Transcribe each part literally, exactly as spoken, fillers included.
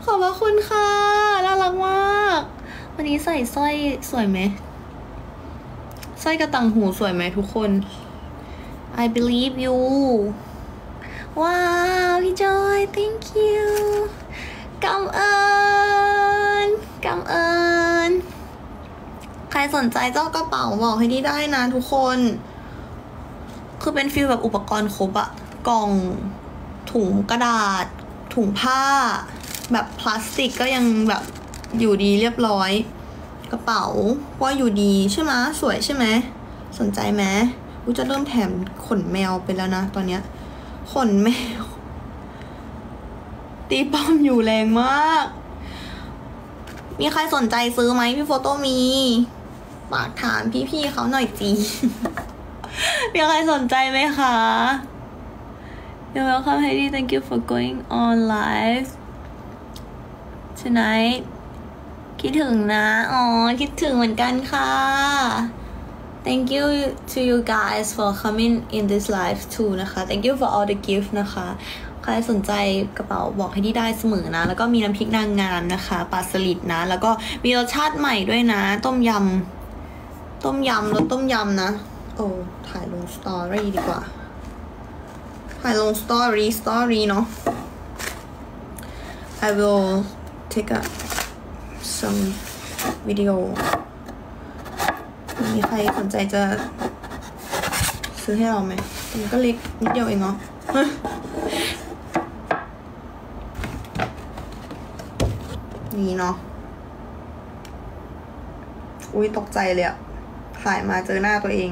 ขอบพระคุณค่ะน่ารักมากวันนี้ใส่สร้อยสวยไหมสร้อยกระตังหูสวยไหมทุกคน I believe you ว้าวพี่จอย thank you กำเอิญกำเอิญใครสนใจเจ้ากระเป๋าบอกให้ดีได้นะทุกคนคือเป็นฟีลแบบอุปกรณ์ครบอะกล่องถุงกระดาษถุงผ้าแบบพลาสติกก็ยังแบบอยู่ดีเรียบร้อยกระเป๋าว่าอยู่ดีใช่ไหมสวยใช่ไหมสนใจไหมกูจะเริ่มแถมขนแมวไปแล้วนะตอนเนี้ยขนแมวตีป้อมอยู่แรงมากมีใครสนใจซื้อไหมพี่โฟโต้มีฝากถามพี่ๆเขาหน่อยจี มีใครสนใจไหมคะ You're welcome Heidi thank you for going on live tonight คิดถึงนะอ๋อคิดถึงเหมือนกันค่ะ Thank you to you guys for coming in this live too นะคะ Thank you for all the gift นะคะใครสนใจกระเป๋าบอกให้ดีได้เสมอนะแล้วก็มีน้ำพริกนางงามนะคะปลาสลิดนะแล้วก็มีรสชาติใหม่ด้วยนะต้มยำต้มยำรสต้มยำนะโอ้ถ่ายลงสตอรี่ดีกว่าถ่ายลงสตอรี่สตอรี่เนาะ I will take a some video มีใครสนใจจะซื้อให้เราไหมมันก็เล็กนิดเดียวเองเนาะนี่เนาะอุ้ยตกใจเลยอะถ่ายมาเจอหน้าตัวเอง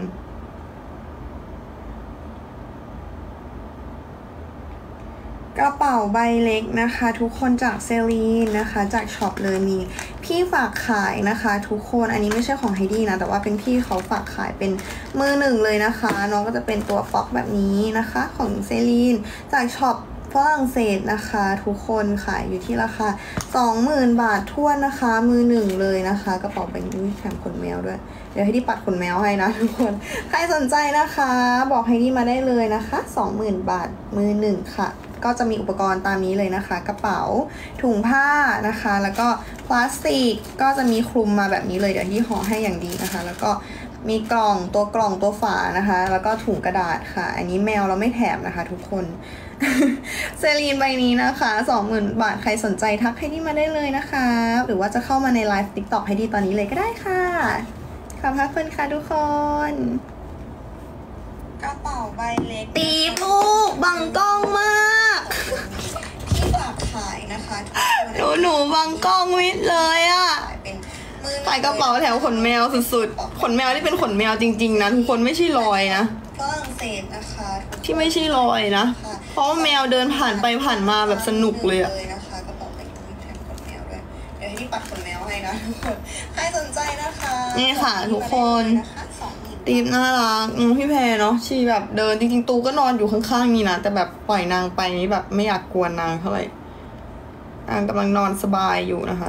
กระเป๋าใบเล็กนะคะทุกคนจากเซรีนนะคะจากช็อปเลยมีพี่ฝากขายนะคะทุกคนอันนี้ไม่ใช่ของไฮดี้นะแต่ว่าเป็นพี่เขาฝากขายเป็นมือหนึ่งเลยนะคะน้องก็จะเป็นตัวป๊อกแบบนี้นะคะของเซรีนจากช็อปฝรั่งเศสนะคะทุกคนขายอยู่ที่ราคา สองหมื่น บาททั่วนะคะมือหนึ่งเลยนะคะกระเป๋าใบนี้แถมขนแมวด้วยเดี๋ยวให้ดีปัดขนแมวให้นะทุกคนใครสนใจนะคะบอกให้ดีมาได้เลยนะคะ สองหมื่น บาทมือหนึ่งค่ะก็จะมีอุปกรณ์ตามนี้เลยนะคะกระเป๋าถุงผ้านะคะแล้วก็พลาสติกก็จะมีคลุมมาแบบนี้เลยเดี๋ยวที่ห่อให้อย่างดีนะคะแล้วก็มีกล่องตัวกล่องตัวฝานะคะแล้วก็ถุงกระดาษค่ะอันนี้แมวเราไม่แถมนะคะทุกคน เซรีนใบนี้นะคะ สองหมื่น บาทใครสนใจทักให้ดีมาได้เลยนะคะหรือว่าจะเข้ามาในไลฟ์ TikTok ให้ดีตอนนี้เลยก็ได้ค่ะขอบคุณค่ะทุกคนกระเป๋าใบเล็กตีลูกบังกล้องมากที่ฝากขายนะคะหนูหนูบังกล้องวิทเลยอะขายกระเป๋าแถวขนแมวสุดๆขนแมวที่เป็นขนแมวจริงๆนะทุกคนไม่ใช่รอยนะฝรั่งเศสนะคะที่ไม่ใช่รอยนะเพราะว่าแมวเดินผ่านไปผ่านมาแบบสนุกเลยอะนะคะกระเป๋าใบนี้แถมขนแมวด้วยเดี๋ยวให้ที่ปัดขนแมวให้นะทุกคนใครสนใจนะคะนี่ค่ะทุกคนตีมน่ารักน้องพี่แพรเนาะชีแบบเดินจริงๆตูก็นอนอยู่ข้างๆนี่นะแต่แบบปล่อยนางไปนี้แบบไม่อยากกวนนางเท่าไหร่นางกำลังนอนสบายอยู่นะคะ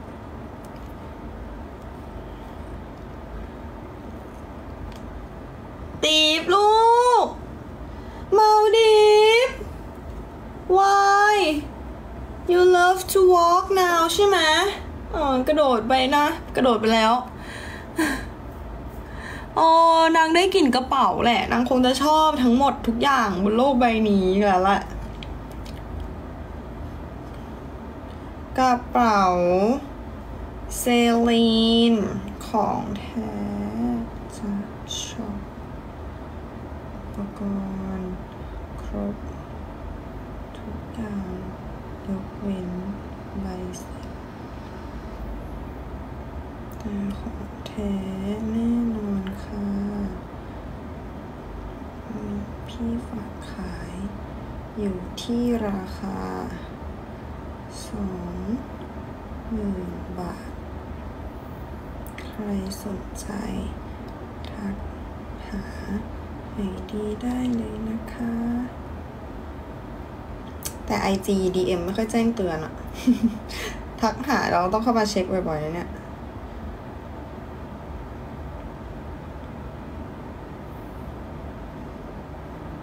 ตีบลูกเมาดิฟ why you love to walk now ใช่ไหมอ๋อกระโดดไปนะกระโดดไปแล้วอ๋อนางได้กลิ่นกระเป๋าแหละนางคงจะชอบทั้งหมดทุกอย่างบนโลกใบนี้แล้วแหละกระเป๋าเซรีนของแท้จากช็อปอุปกรณ์ครบทุกอย่างยกเว้นใบเสร็จแต่ของแท้แน่นอนค่ะมีพี่ฝากขายอยู่ที่ราคาสองหมื่นบาทใครสนใจทักหาให้ดีได้เลยนะคะแต่ ไอ จี ดี เอ็ม ไม่ค่อยแจ้งเตือนอะ ทักหาเราต้องเข้ามาเช็คบ่อยๆนะเนี่ย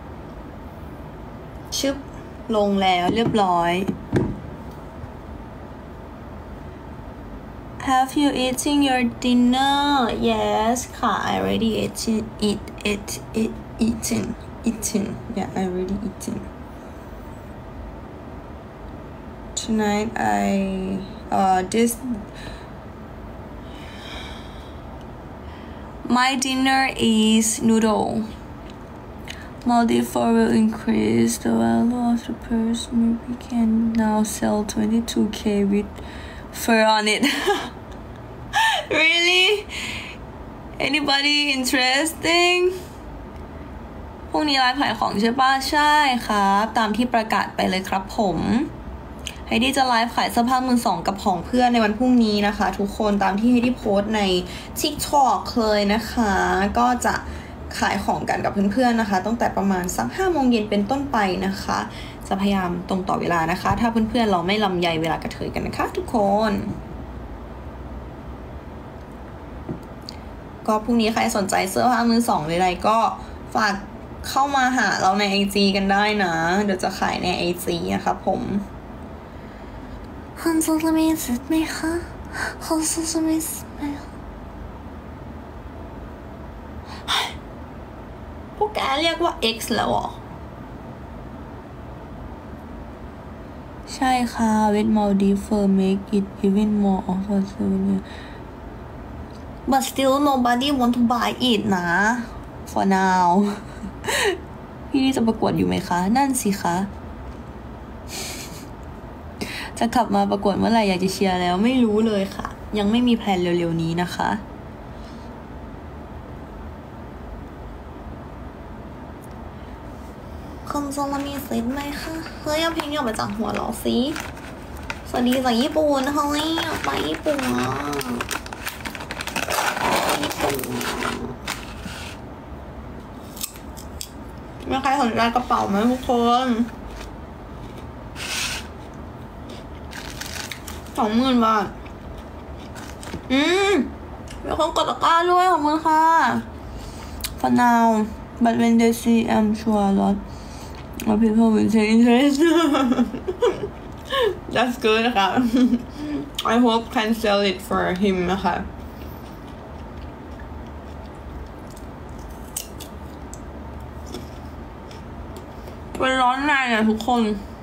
ชึบลงแล้วเรียบร้อย Have you eaten your dinner? Yes ค่ะ I already eaten eat it it eaten eaten yeah I already eaten tonight I uh this my dinner is noodle. Maldives will increase the value of the purse. Maybe can now sell twenty-two K with fur on it. Really? Anybody interesting? พรุ่งนี้ไลฟ์ขายของใช่ปะใช่ครับตามที่ประกาศไปเลยครับผมไฮดี้จะไลฟ์ขายเสื้อผ้ามือสองกับของเพื่อนในวันพรุ่งนี้นะคะทุกคนตามที่ไฮดี้โพสต์ใน TikTok เลยนะคะก็จะขายของกันกับเพื่อนๆนะคะตั้งแต่ประมาณสักห้าโมงเย็นเป็นต้นไปนะคะจะพยายามตรงต่อเวลานะคะถ้าเพื่อนๆเราไม่ลำใยเวลากระเทยกันนะคะทุกคนก็พรุ่งนี้ใครสนใจเสื้อผ้ามือสองอะไรก็ฝากเข้ามาหาเราใน ไอ จี กันได้นะเดี๋ยวจะขายใน ไอ จี นะคะผมคุณซูซูมิสึไหมคะคุณซูซูมิสึไหมคะพวกแกเรียกว่า X แล้วเหรอใช่ค่ะ with Maldives fur make it even more of a souvenir but still nobody want to buy it นะ for now พี่จะประกวดอยู่ไหมคะนั่นสิคะจะกลับมาประกวดเมื่อไหร่อยากจะเชียร์แล้วไม่รู้เลยค่ะยังไม่มีแพลนเร็วๆนี้นะคะคุณโซลามีซิดไหมคะเฮ้ยเอาเพลงออกมาจากหัวเราสิสวัสดีจากญี่ปุ่นเฮ้ยออกไปญี่ปุ่นอ่ะญี่ปุ่นมีใครสนใจกระเป๋าไหมทุกคนสองหมื่นบาทอืมมีคนกดตะกร้าด้วยขอบคุณค่ะ for now but when they see I'm sure a lot of people will take interest that's good นะคะ I hope can sell it for him นะคะเป็นร้อนในอ่ะทุกคน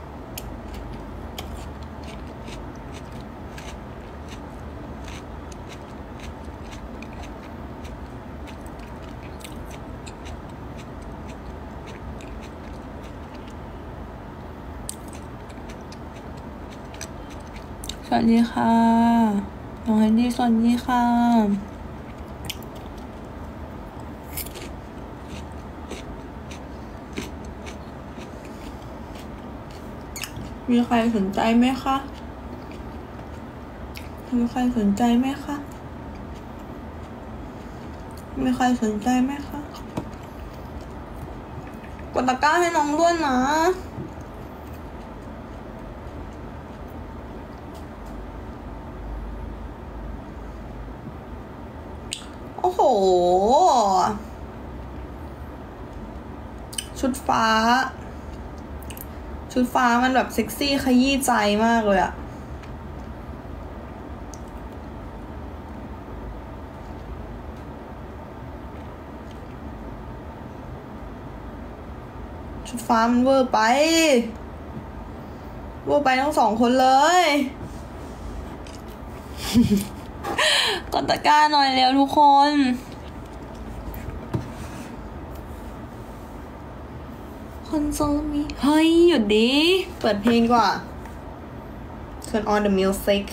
สวัสดีค่ะน้องแฮนดี้สวัสดีค่ะมีใครสนใจไหมคะมีใครสนใจไหมคะมีใครสนใจไหมคะกดตะกร้าให้น้องด้วยนะโอ้โหชุดฟ้าชุดฟ้ามันแบบเซ็กซี่ขยี้ใจมากเลยอะชุดฟ้ามันเวอร์ไปเวอร์ไปทั้งสองคนเลยกดตะกร้าหน่อยเร็วทุกคนคนโซมีเฮ้ยหยุดดิเปิดเพลงกว่า Turn on the music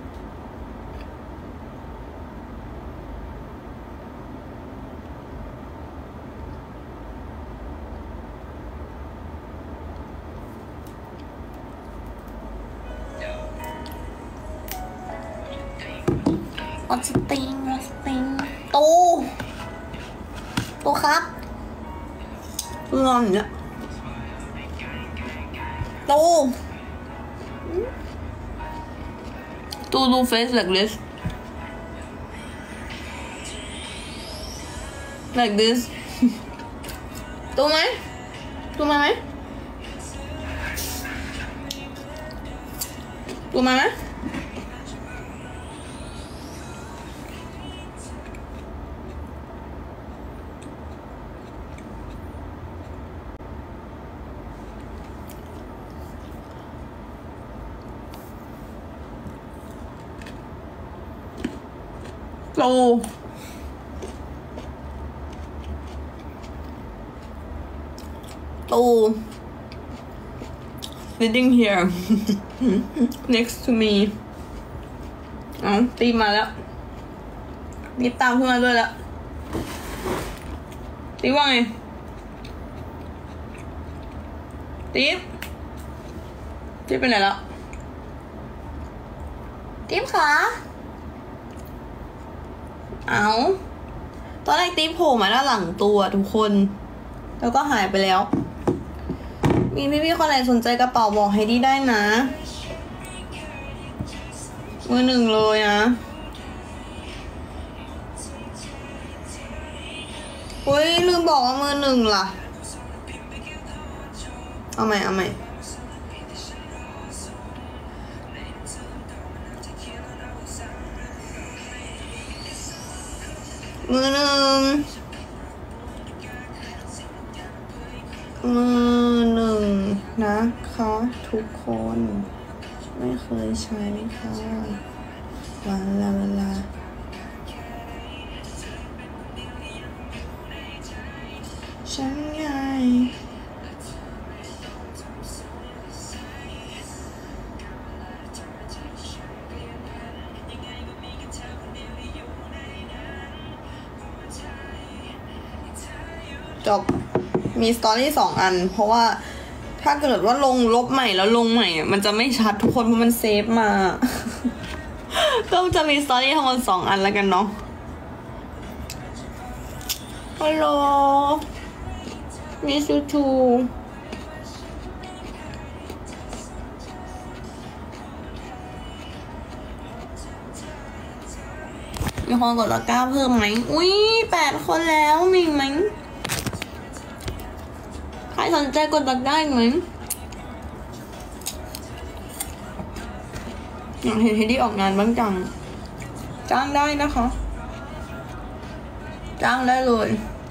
ออสติงออสติงตูตูครับงอนเนี่ยตูตูดู face like this like this ตูไหมตูมาไหมตูมาไหมตูตู sitting here next to me เอาตีมาแล้วรีบตามขึ้นมาด้วยแล้วตีว่าไงตีฟตีฟไปไหนแล้วตีฟคะเอาตอนแรกตีฟโผล่มาด้านหลังตัวทุกคนแล้วก็หายไปแล้วมีพี่ๆคนไหนสนใจกระเป๋าบอกให้ดีได้นะมือหนึ่งเลยนะอุ้ยลืมบอกว่ามือหนึ่งล่ะเอาใหม่เอาใหม่มือหนึ่งมือหนึ่งนะคะทุกคนไม่เคยใช้ค่ะวันละเวลาฉันไงจบมีสตอรี่สองอันเพราะว่าถ้าเกิดว่าลงลบใหม่แล้วลงใหม่มันจะไม่ชัดทุกคนเพราะมันเซฟมา ก็จะมีสตอรี่ทั้งหมดสองอันแล้วกันเนาะฮัลโหลมิสยูทูมีคนกดตะกร้าเพิ่มไหมอุ้ยแปดคนแล้วมีไหมใครสนใจกดตะกร้าไหมอยากเห็นเฮดี้ออกงานบ้างจังจ้างได้นะคะจ้างได้เลย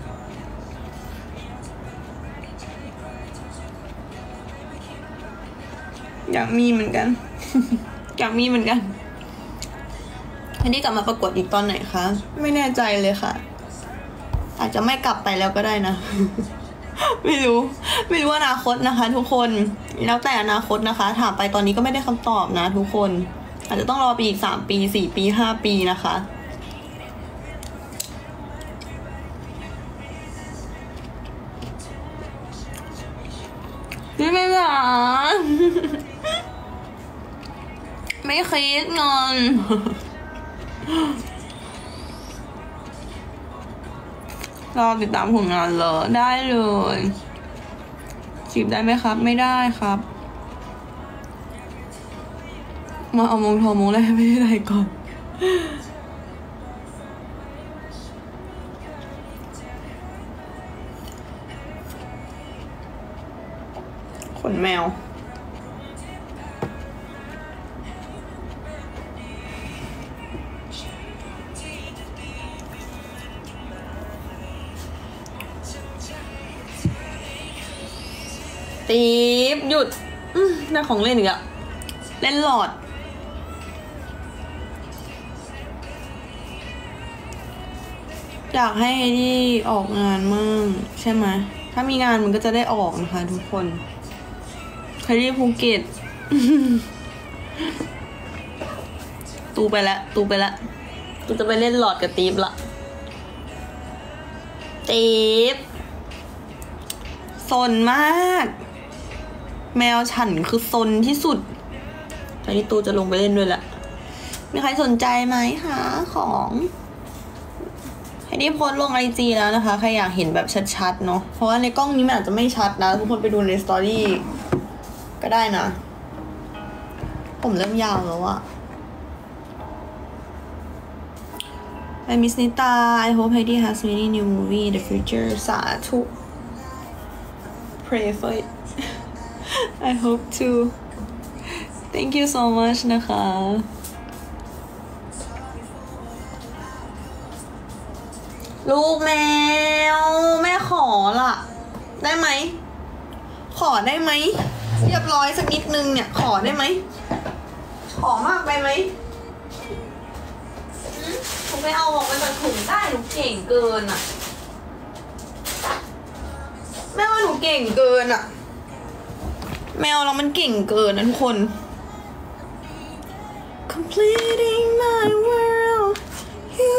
อยากมีเหมือนกัน อยากมีเหมือนกันเฮดี้กลับมาประกวดอีกตอนไหนคะไม่แน่ใจเลยค่ะอาจจะไม่กลับไปแล้วก็ได้นะ ไม่รู้ไม่รู้ว่าอนาคตนะคะทุกคนแล้วแต่อนาคตนะคะถามไปตอนนี้ก็ไม่ได้คำตอบนะทุกคนอาจจะต้องรอไปอีกสามปีสี่ปีห้าปีนะคะไม่ไม่หรอไม่คิดเงินรอติดตามผลงานเลยได้เลยจีบได้ไหมครับไม่ได้ครับมาเอามงทอมงแรกไม่ได้ไรก่อนขนแมวตีบหยุดได้ของเล่นอีกอะเล่นหลอดอยากให้ที่ออกงานมั่งใช่ไหมถ้ามีงานมันก็จะได้ออกนะคะทุกคนใครที่ภูเก็ต ตูไปแล้วตูไปแล้วตูจะไปเล่นหลอดกับตีบละตีบซนมากแมวฉันคือซนที่สุดตอนนี้ตูจะลงไปเล่นด้วยแหละมีใครสนใจไหมคะของให้ได้โพสต์ลงไอจีแล้วนะคะใครอยากเห็นแบบชัดๆเนาะเพราะว่าในกล้องนี้มันอาจจะไม่ชัดนะทุกคนไปดูในสตอรี่ก็ได้นะผมเริ่มยาวแล้วอะ I miss Nita I hope Heidi has many new movie in the future สาธุ pray for it I hope to thank you so much นะคะลูกแมวแม่ขอล่ะได้ไหมขอได้ไหมเรียบร้อยสักนิดนึงเนี่ยขอได้ไหมขอมากไปไหมหนูไปเอาออกไปจากถุงได้หนูเก่งเกินอ่ะแม่ว่าหนูเก่งเกินอ่ะแมวเรามันเก่งเกินนะทุกคน completing my world you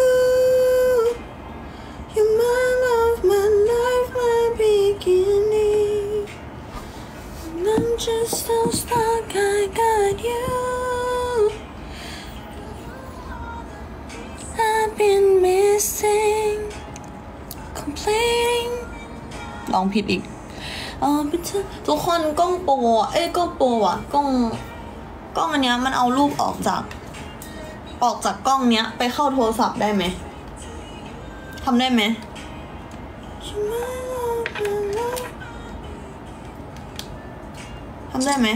you my love my life my beginning and I'm just so stuck I got you I've been missing completing ลองผิดอีกอ๋อเป็นทุกคนกล้องโปรเอ้ยกล้องโปรอะกล้องกล้องอันเนี้ยมันเอารูปออกจากออกจากกล้องเนี้ยไปเข้าโทรศัพท์ได้ไหมทำได้ไหมทำได้ไหม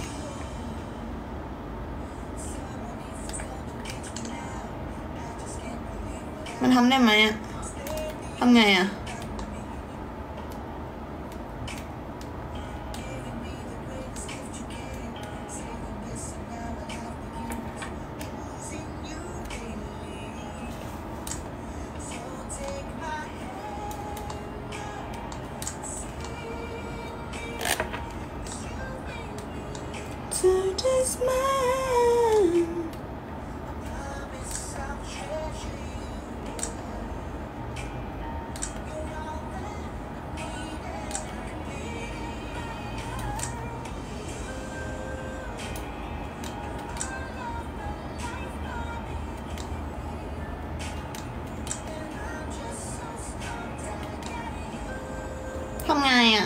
มันทำได้ไหมอะทำไงอะทำไงอ่ะ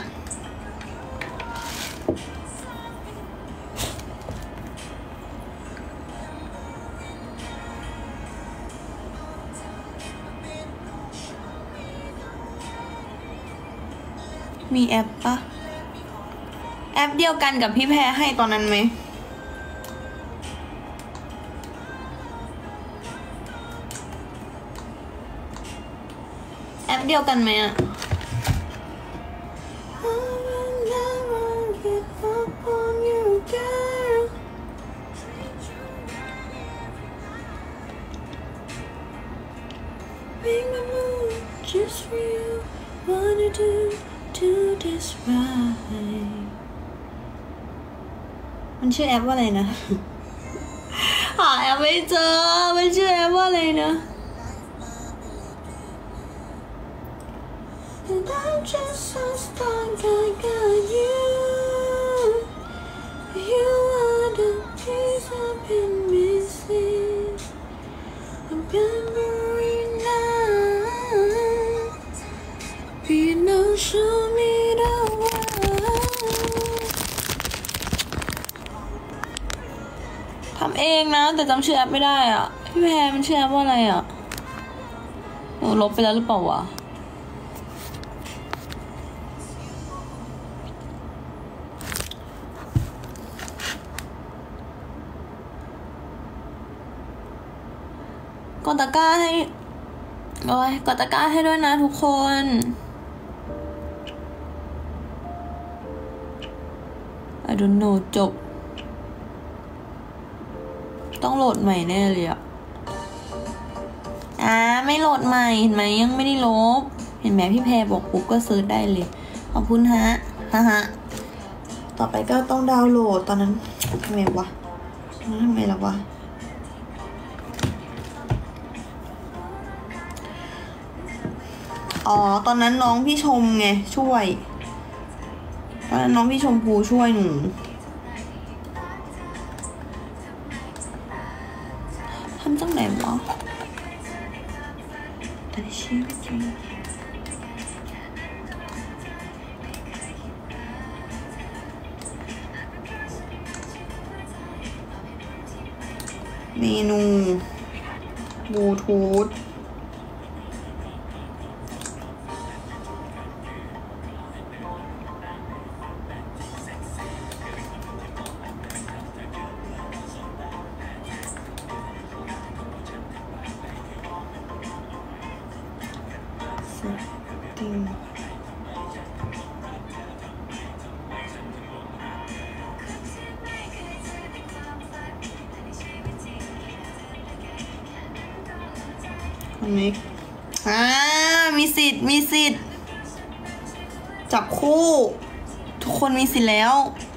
มีแอปปะแอปเดียวกันกับพี่แพรให้ตอนนั้นไหมแอปเดียวกันไหมอ่ะJust for you, wanna do do this right มันชื่อแอปว่าอะไรนะ หาแอปไม่เจอมันชื่อแอปว่าอะไรนะ And I'm just so stuck I got you You are the piece I've been missing I'm memory now.You know, show me the way ทำเองนะแต่จำชื่อแอปไม่ได้อ่ะพี่แพรมันชื่อแอปว่าอะไรอ่ะหนูลบไปแล้วหรือเปล่าวะกดตะกร้าให้โอ้ยกดตะกร้าให้ด้วยนะทุกคนI don't know จบต้องโหลดใหม่แน่เลยอ่ะอ่าไม่โหลดใหม่เห็นไหมยังไม่ได้ลบเห็นไหมพี่แพรบอกปุ๊บก็เซิร์ชได้เลยขอบคุณฮะฮะฮะต่อไปก็ต้องดาวน์โหลดตอนนั้นทำไมวะตอนนั้นทำไมล่ะวะอ๋อตอนนั้นน้องพี่ชมไงช่วยตอนนั้นน้องพี่ชมพูช่วยหนูทำจังไหนวะแต่ชีวิตจริงเมนูบลูทูธอันนี้อ่ามีสิทธิ์มีสิทธิ์จับคู่ทุกคนมีสิทธิ์แล้ว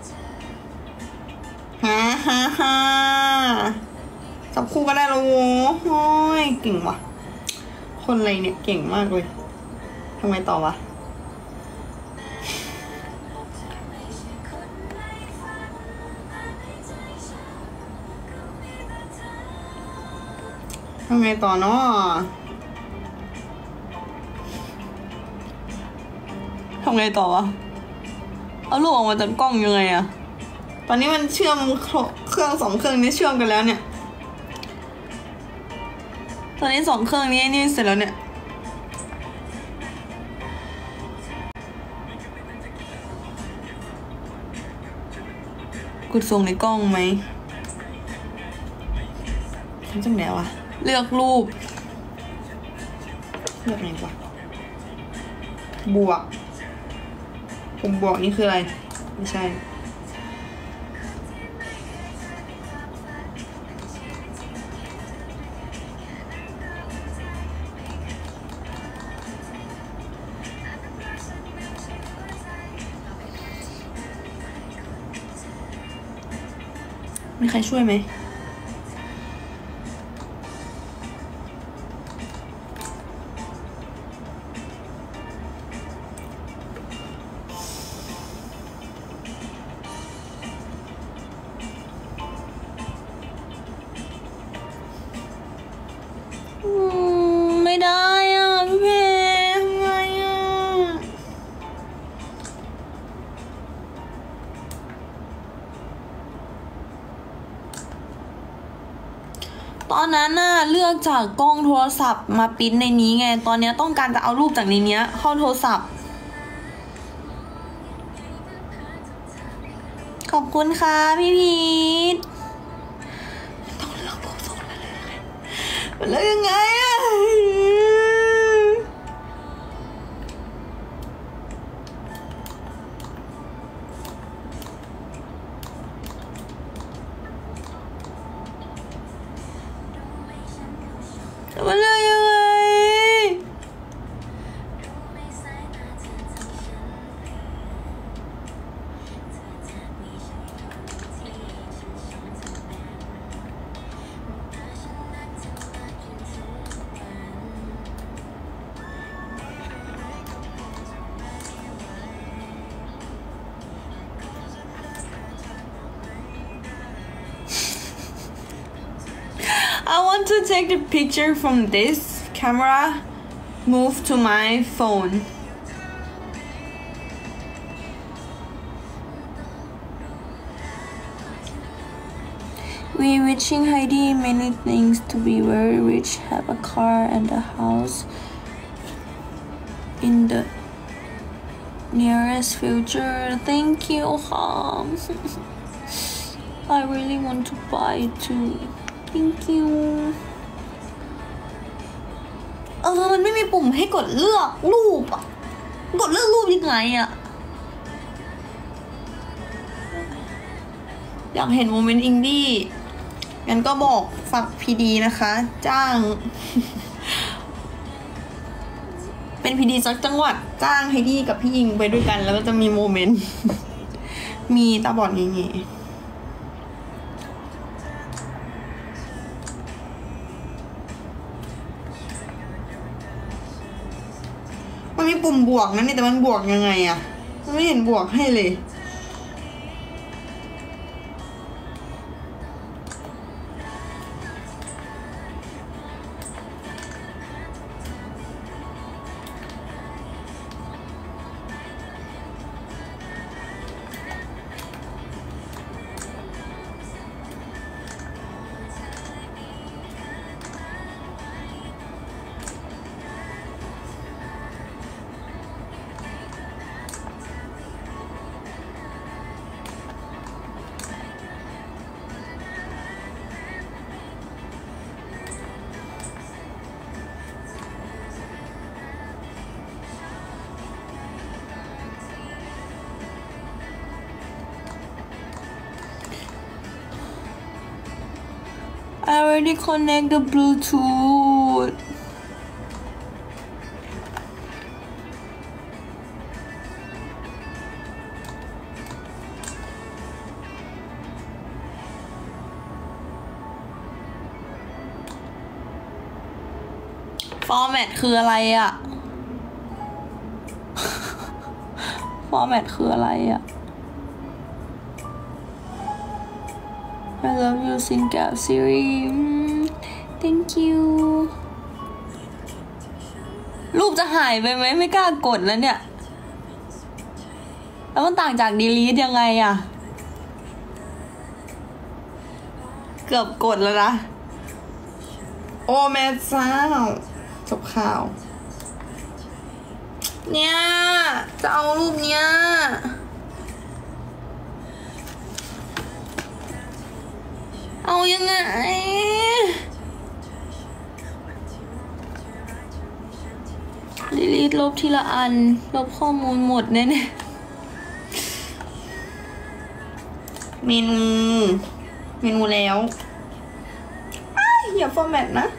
ฮ่าฮ่าฮ่าจับคู่ก็ได้แล้วโว้ยเก่งว่ะคนอะไรเนี่ยเก่งมากเลยทำไมต่อวะทำไงต่อเนาะทำไงต่อวะเอาลูกออกมาจากกล้องยังไงอะตอนนี้มันเชื่อมเครื่องสองเครื่องนี้เชื่อมกันแล้วเนี่ยตอนนี้สองเครื่องนี้นี่เสร็จแล้วเนี่ยกดส่งในกล้องไหมทำจังไหนวะเลือกรูปเลือกไหนวะบวกปุ่มบวกนี่คืออะไรไม่ใช่มีใครช่วยไหมไม่ได้อ่ะพี่เพทำไงอ่ะตอนนั้นน่ะเลือกจากกล้องโทรศัพท์มาปริ้นในนี้ไงตอนนี้ต้องการจะเอารูปจากในนี้เข้าโทรศัพท์ขอบคุณค่ะพี่พีทต้องเลือกโทรศัพท์เลยแล้วยังไงอ่ะมันเลือกยังไงI want to take the picture from this camera, move to my phone. We wishing Heidi many things to be very rich, have a car and a house in the nearest future. Thank you, Ham. I really want to buy it too.Thank you เออมันไม่มีปุ่มให้กดเลือกรูปอ่ะกดเลือกรูปยังไงอ่ะอยากเห็นโมเมนต์อินดี้งั้นก็บอกฝากพีดีนะคะจ้าง เป็นพีดีสักจังหวัดจ้างให้ดีกับพี่ยิงไปด้วยกันแล้วก็จะมีโมเมนต์ มีตาบอดอย่างงี้มันมีปุ่มบวกนะนี่แต่มันบวกยังไงอะมันไม่เห็นบวกให้เลยI already connect the Bluetooth ฟอร์แมตคืออะไรอะ ฟอร์แมตคืออะไรอะ I love you Singap series thank you รูปจะหายไปไหมไม่กล้ากดแล้วเนี่ยแล้วมันต่างจาก delete ยังไงอะเกือบกดแล้วนะโอ้แม่เจ้าจบข่าวเนี่ยจะเอารูปเนี้ยเอายังไงดีลีทลบทีละอันลบข้อมูลหมดแน่ๆเมนูเมนูแล้วอย่าฟอร์แมตนะ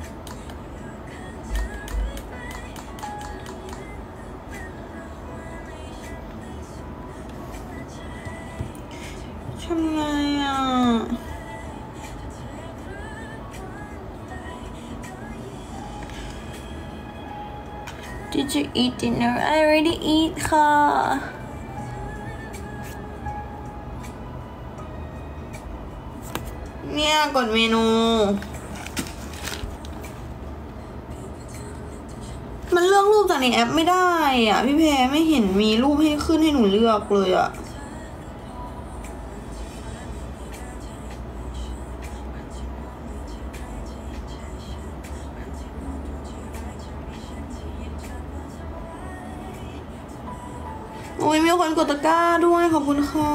ทำไงอ่ะ Did you eat dinner? I already eat ค่ะเนี่ยกดเมนูมันเลือกรูปจากในแอปไม่ได้อ่ะพี่แพรไม่เห็นมีรูปให้ขึ้นให้หนูเลือกเลยอ่ะโอ้ยมีคนกดตะกร้าด้วยขอบคุณค่ะ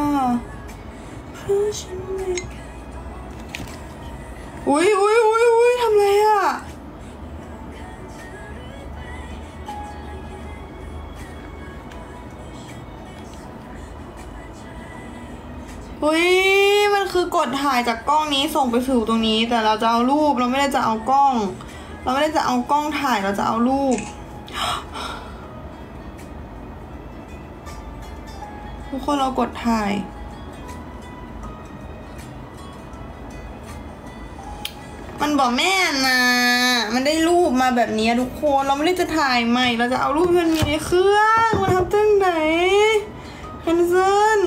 อุ้ยอุ้ยอุ้ยอุ้ยทำไรอ่ะอุ้ยมันคือกดถ่ายจากกล้องนี้ส่งไปสู่ตรงนี้แต่เราจะเอารูปเราไม่ได้จะเอากล้องเราไม่ได้จะเอากล้องถ่ายเราจะเอารูปทุกคนเรากดถ่ายมันบอกแม่นะมันได้รูปมาแบบนี้ทุกคนเราไม่ได้จะถ่ายใหม่เราจะเอารูปที่มันมีในเครื่องมาทำตั้งไหนแคนเซิล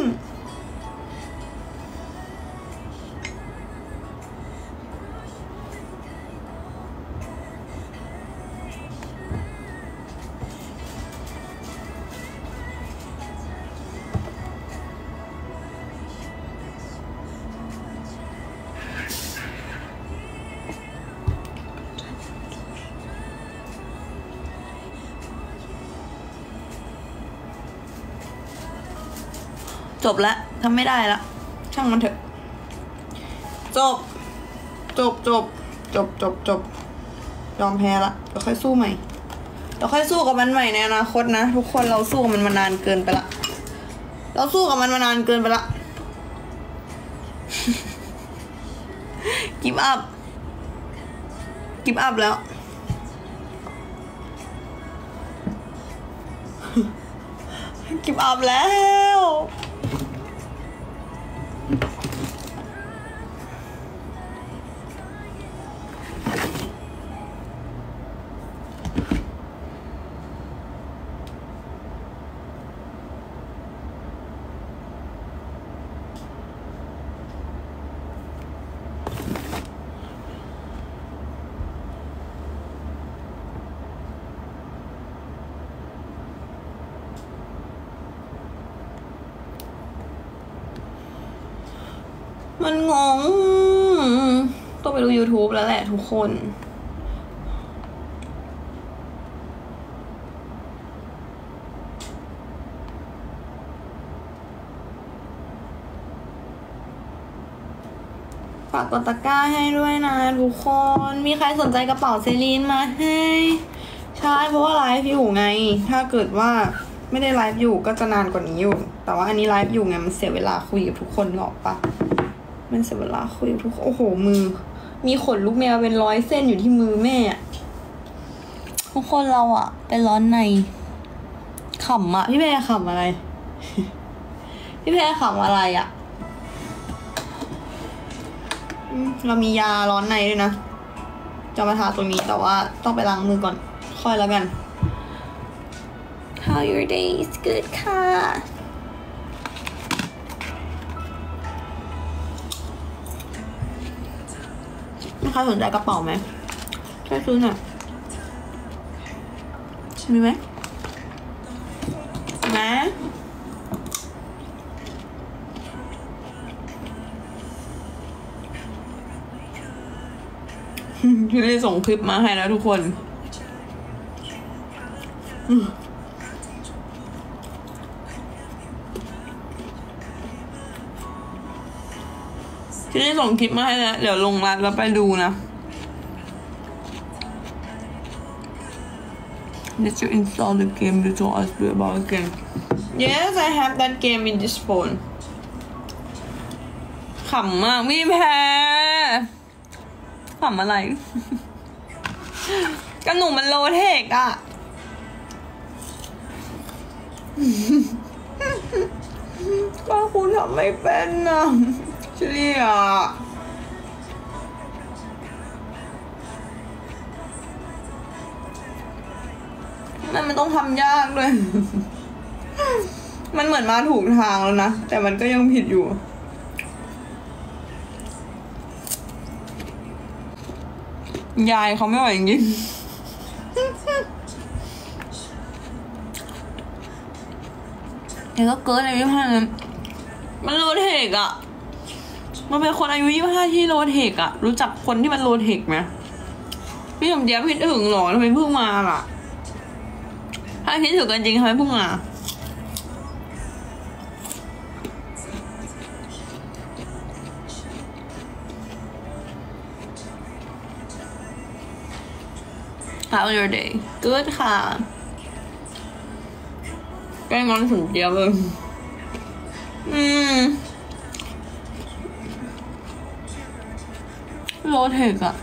จบแล้วทำไม่ได้ละช่างมันเถอะจบจบจบจบจบจบยอมแพ้ละเดี๋ยวค่อยสู้ใหม่เดี๋ยวค่อยสู้กับมันใหม่ในอนาคตนะทุกคนเราสู้กับมันมานานเกินไปละเราสู้กับมันมานานเกินไปละ กิฟต์อัพกิฟต์อัพแล้วกิฟต์อัพแล้วมันงงต้องไปดู YouTube แล้วแหละทุกคนฝากกดตะกร้าให้ด้วยนะทุกคนมีใครสนใจกระเป๋าเซรีนมาให้ใช่เพราะว่าไลฟ์อยู่ไงถ้าเกิดว่าไม่ได้ไลฟ์อยู่ก็จะนานกว่านี้อยู่แต่ว่าอันนี้ไลฟ์อยู่ไงมันเสียเวลาคุยกับทุกคนหรอกปะมันเสียเวลาคุยกับทุกคนโอ้โหมือมีขนลูกแมวเป็นร้อยเส้นอยู่ที่มือแม่ทุกคนเราอะเป็นร้อนในขำอะพี่แม่ขำอะไร พี่แม่ขำอะไรอะเรามียาร้อนในด้วยนะจะมาทาตรงนี้แต่ว่าต้องไปล้างมือก่อนค่อยแล้วกัน How your day is good ค่ะมีใครสนใจกระเป๋าไหมช่วยซื้อหน่อยมีไหมนะพี่ได้ส่งคลิปมาให้แล้วทุกคนพี่ได้ส่งคลิปมาให้แล้วเดี๋ยวลงไลน์แล้วไปดูนะ Did you install the game you told us about again? Yes, I have that game in this phone. ขำมากพี่แพรขำอะไร กันหนูมันโลเทคอะก็คุณทำไม่เป็นนะเฉลี่ยมันมันต้องทำยากเลย มันเหมือนมาถูกทางแล้วนะแต่มันก็ยังผิดอยู่ยายเขาไม่ไหวจริงแต่ก็เกินอายุยี่สิบห้าเลยมันโลเทคอะมันเป็นคนอายุยี่สิบห้าที่โลเทคอะรู้จักคนที่มันโลเทคไหมพี่สมเด็จพี่ถึงหรอทำไมเพิ่งมาล่ะถ้าคิดถึงกันจริงทำไมเพิ่งมาHow was your day? Good ค่ะใกล้งอนสุนเจี๊ยบเลยอืมโลเทคอะ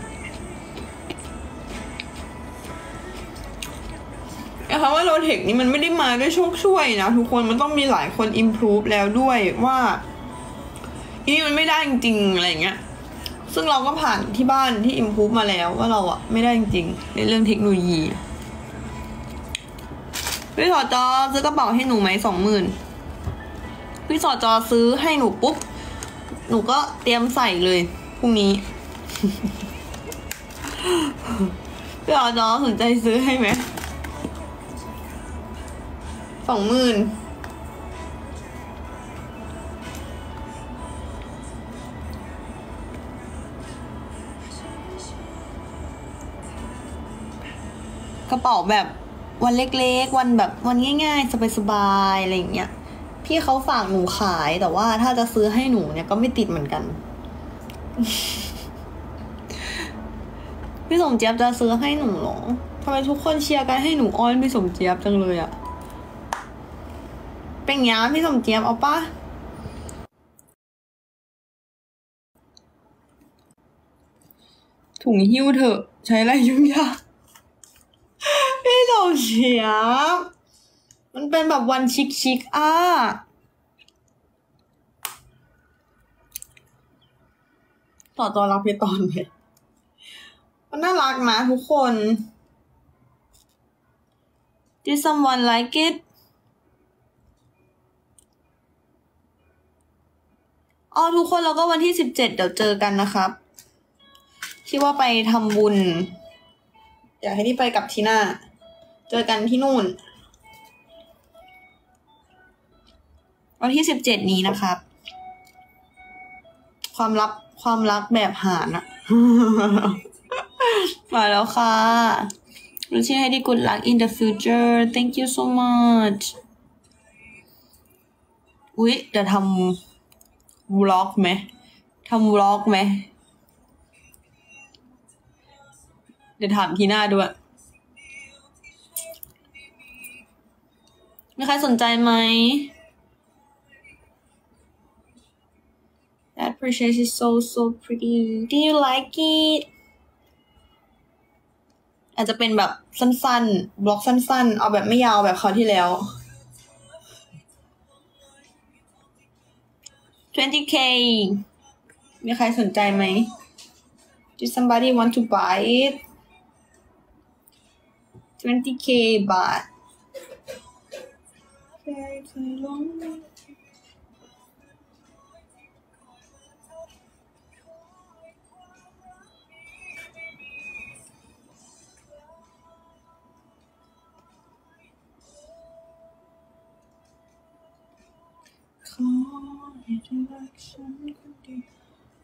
นะคะว่าโลเทคนี่มันไม่ได้มาด้วยโชคช่วยนะทุกคนมันต้องมีหลายคน improve แล้วด้วยว่านี่มันไม่ได้จริงๆอะไรเงี้ยซึ่งเราก็ผ่านที่บ้านที่ improve มาแล้วว่าเราอะไม่ได้จริงๆในเรื่องเทคโนโลยีพี่สอจอซื้อกระเป๋าให้หนูไหมสองหมื่นพี่สอจอซื้อให้หนูปุ๊บหนูก็เตรียมใส่เลยพรุ่งนี้พี่สอจอสนใจซื้อให้ไหมสองหมื่นกระเป๋าแบบวันเล็กๆวันแบบวันง่ายๆสบายๆอะไรอย่างเงี้ยพี่เขาฝากหนูขายแต่ว่าถ้าจะซื้อให้หนูเนี่ยก็ไม่ติดเหมือนกัน พี่สมเจี๊ยบจะซื้อให้หนูหรอทำไมทุกคนเชียร์กันให้หนูอ้อนพี่สมเจี๊ยบจังเลยอะเป็นอย่างพี่สมเจี๊ยบเอาปะถุงหิ้วเถอะใช้อะไรยุ่งยากพี่สมเจี๊ยบมันเป็นแบบวันชิคๆอ่ะต่อตัวรับพี่ตอนเลยมันน่ารักนะทุกคน Did someone like it อ๋อทุกคนแล้วก็วันที่สิบเจ็ดเดี๋ยวเจอกันนะครับที่ว่าไปทำบุญอยากให้ที่ไปกับทีน่าเจอกันที่นู่นวันที่สิบเจ็ดนี้นะครับความลับความรักแบบหานอะมาแล้วค่ะรู้ชื่อให้ดี good luck in the future thank you so much อุ๊ยเดี๋ยวทำ vlog ไหมทำ vlog ไหมเดี๋ยวถามทีหน้าด้วยมีใครสนใจไหม That purchase is so so pretty do you like it อาจจะเป็นแบบสั้นๆบล็อกสั้นๆเอาแบบไม่ยาวแบบคราวที่แล้ว ยี่สิบเค มีใครสนใจไหม Did somebody want to buy it twenty k บาทขอให้เธอรักฉันคนเดียว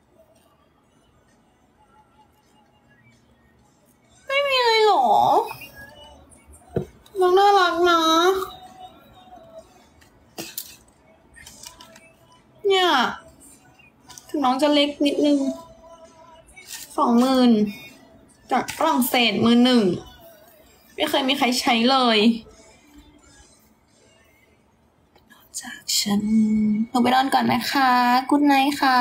ไม่มีเลยเหรอน้องน่ารักนะเนี่ยถึงน้องจะเล็กนิดนึงสองหมื่นจากฝรั่งเศสมือหนึ่งไม่เคยมีใครใช้เลยจากฉันหนูไปนอนก่อนนะคะ Good night ครับ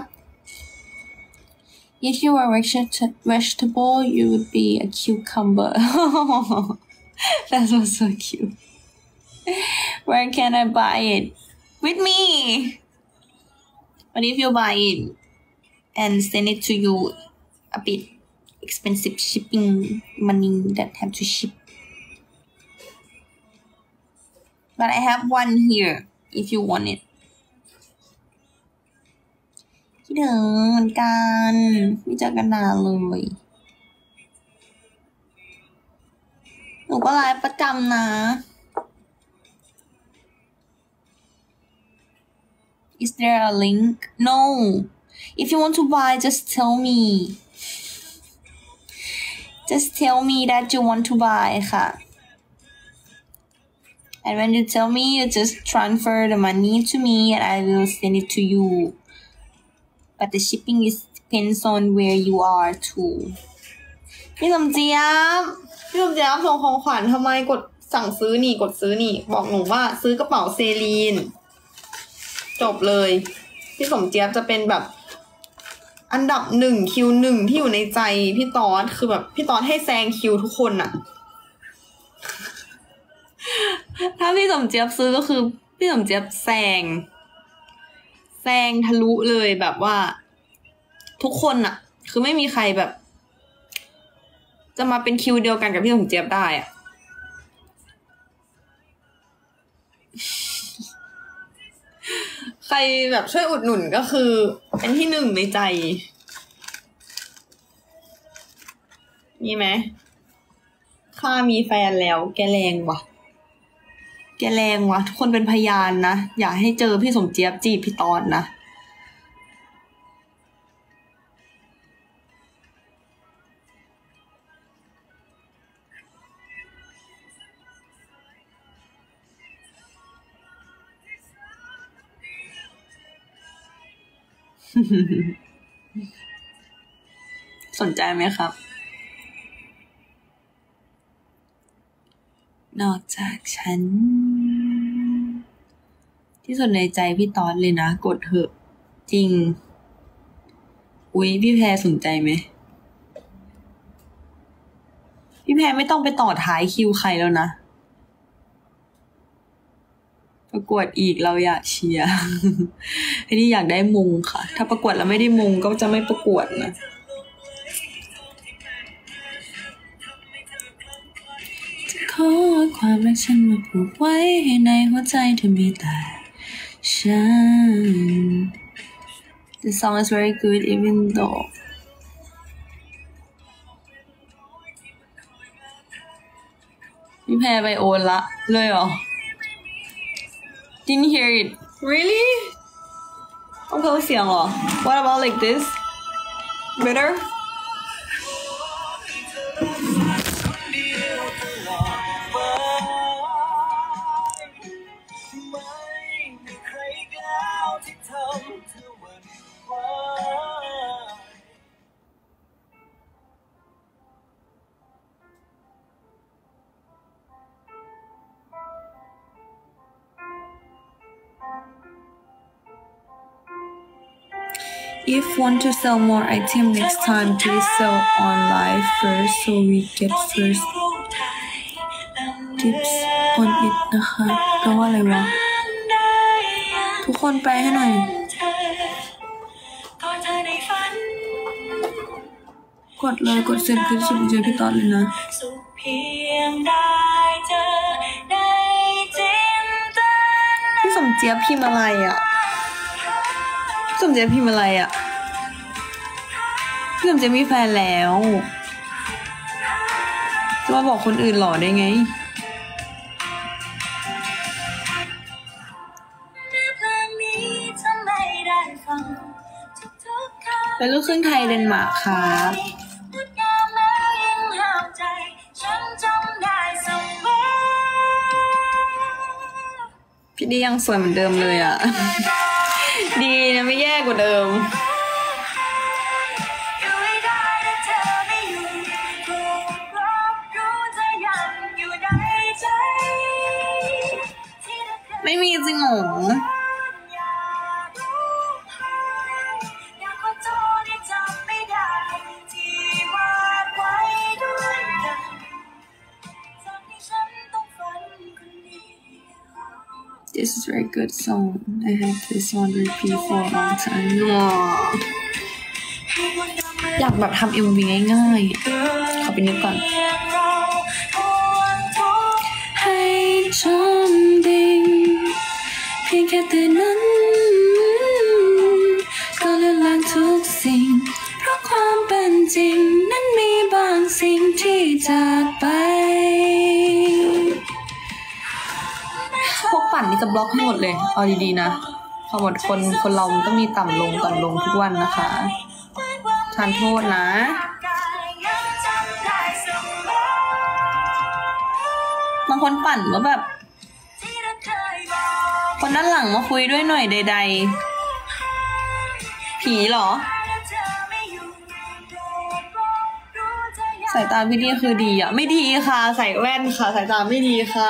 If you were a vegetable you would be a cucumber That was so cute Where can I buy it with me But if you buy it and send it to you a bit expensive shipping money that have to ship But I have one here if you want it คิดถึงเหมือนกันไม่เจอกันนานเลยหนูก็ไลฟ์ประจำนะ Is there a link? No. If you want to buy, just tell me. Just tell me that you want to buy ค่ะ And when you tell me, you just transfer the money to me and I will send it to you. But the shipping is depends on where you are too. พี่สมเจี๊ยบพี่สมเจี๊ยบส่งของขวัญทำไมกดสั่งซื้อนี่กดซื้อนี่บอกหนูว่าซื้อกระเป๋าเซรีนจบเลยพี่สมเจี๊ยบจะเป็นแบบอันดับหนึ่งคิวหนึ่งที่อยู่ในใจพี่ตอดคือแบบพี่ตอดให้แซงคิวทุกคนอะถ้าพี่สมเจี๊ยบซื้อก็คือพี่สมเจี๊ยบแซงแซงทะลุเลยแบบว่าทุกคนอะคือไม่มีใครแบบจะมาเป็นคิวเดียวกันกับพี่สมเจี๊ยบได้อะใครแบบช่วยอุดหนุนก็คือเป็นที่หนึ่งในใจมีไหมข้ามีแฟนแล้วแกแรงว่ะแกแรงว่ะทุกคนเป็นพยานนะอย่าให้เจอพี่สมเจี๊ยบจีบพี่ตอนนะ สนใจไหมครับนอกจากฉันที่สุดในใจพี่ตอนเลยนะกดเถอะจริงอุ๊ยพี่แพรสนใจไหมพี่แพรไม่ต้องไปต่อท้ายคิวใครแล้วนะประกวดอีกเราอยากเชียร์ไอ้นี่อยากได้มงค่ะถ้าประกวดแล้วไม่ได้มงก็จะไม่ประกวดนะขอความรักฉันมาผูกไว้ให้ในหัวใจเธอมีแต่ฉัน The song is very good even though พี่แพรไปโอนละเลยเหรอ Didn't hear it really ต้องเพิ่มเสียงเหรอ What about like this better If want to sell more item next time, please sell on live first so we get first tips on it นะคะแปลว่าอะไรวะทุกคนแปลให้หน่อยกดเลยกดเซ็นคือสุดเจอพี่ตอนเลยนะพี่สมเจี๊ยบพิมพ์อะไรอ่ะพี่สมเจี๊ยบพิมพ์อะไรอ่ะพี่สมเจี๊ยบมีแฟนแล้วจะมาบอกคนอื่นหล่อได้ไงเป็นลูกครึ่งไทยเดนมาร์กครับพี่ดียังสวยเหมือนเดิมเลยอ่ะ ดีนะไม่แย่กว่าเดิมไม่มีจริงหรอThis is very good song. I had this on repeat for a long time. อยากแบบทำ เอ็ม วี ง่ายๆขอไปนึกก่อนให้จำดิ่งเพียงแค่ตื่นนั้นก็เลือนลางทุกสิ่งเพราะความเป็นจริงนั้นมีบางสิ่งที่จากไปพวกปั่นนี่จะบล็อกให้หมดเลยเอาดีๆนะพอหมดคนคนเรามันต้องมีต่ำลงต่ำลงทุกวันนะคะทานโทษนะบางคนปั่นว่าแบบคนด้านหลังมาคุยด้วยหน่อยใดๆผีเหรอสายตาพี่ดีคือดีอ่ะไม่ดีค่ะใส่แว่นค่ะสายตาไม่ดีค่ะ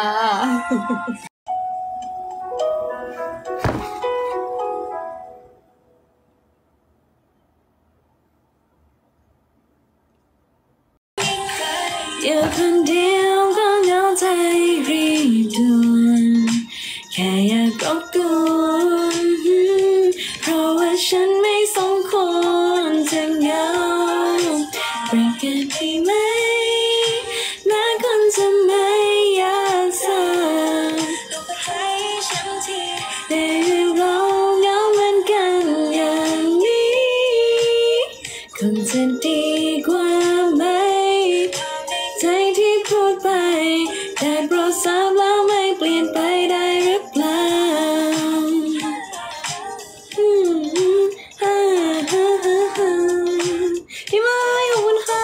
อยู่คนเดียวก็เหงาใจรีบด่วนแค่อยากรบกวนเพราะว่าฉันไม่สมควรจะเหงาเปลี่ยนกันได้ไหมแม้คนจะไม่อยากสักแต่เราเหงาเหมือนกันอย่างนี้คงจะดีกว่าไหมใจที่พูดไปแต่โปรดทราบแล้วไม่เปลี่ยนไปได้หรือเปล่าที่ไม่ขอบคุณค่ะ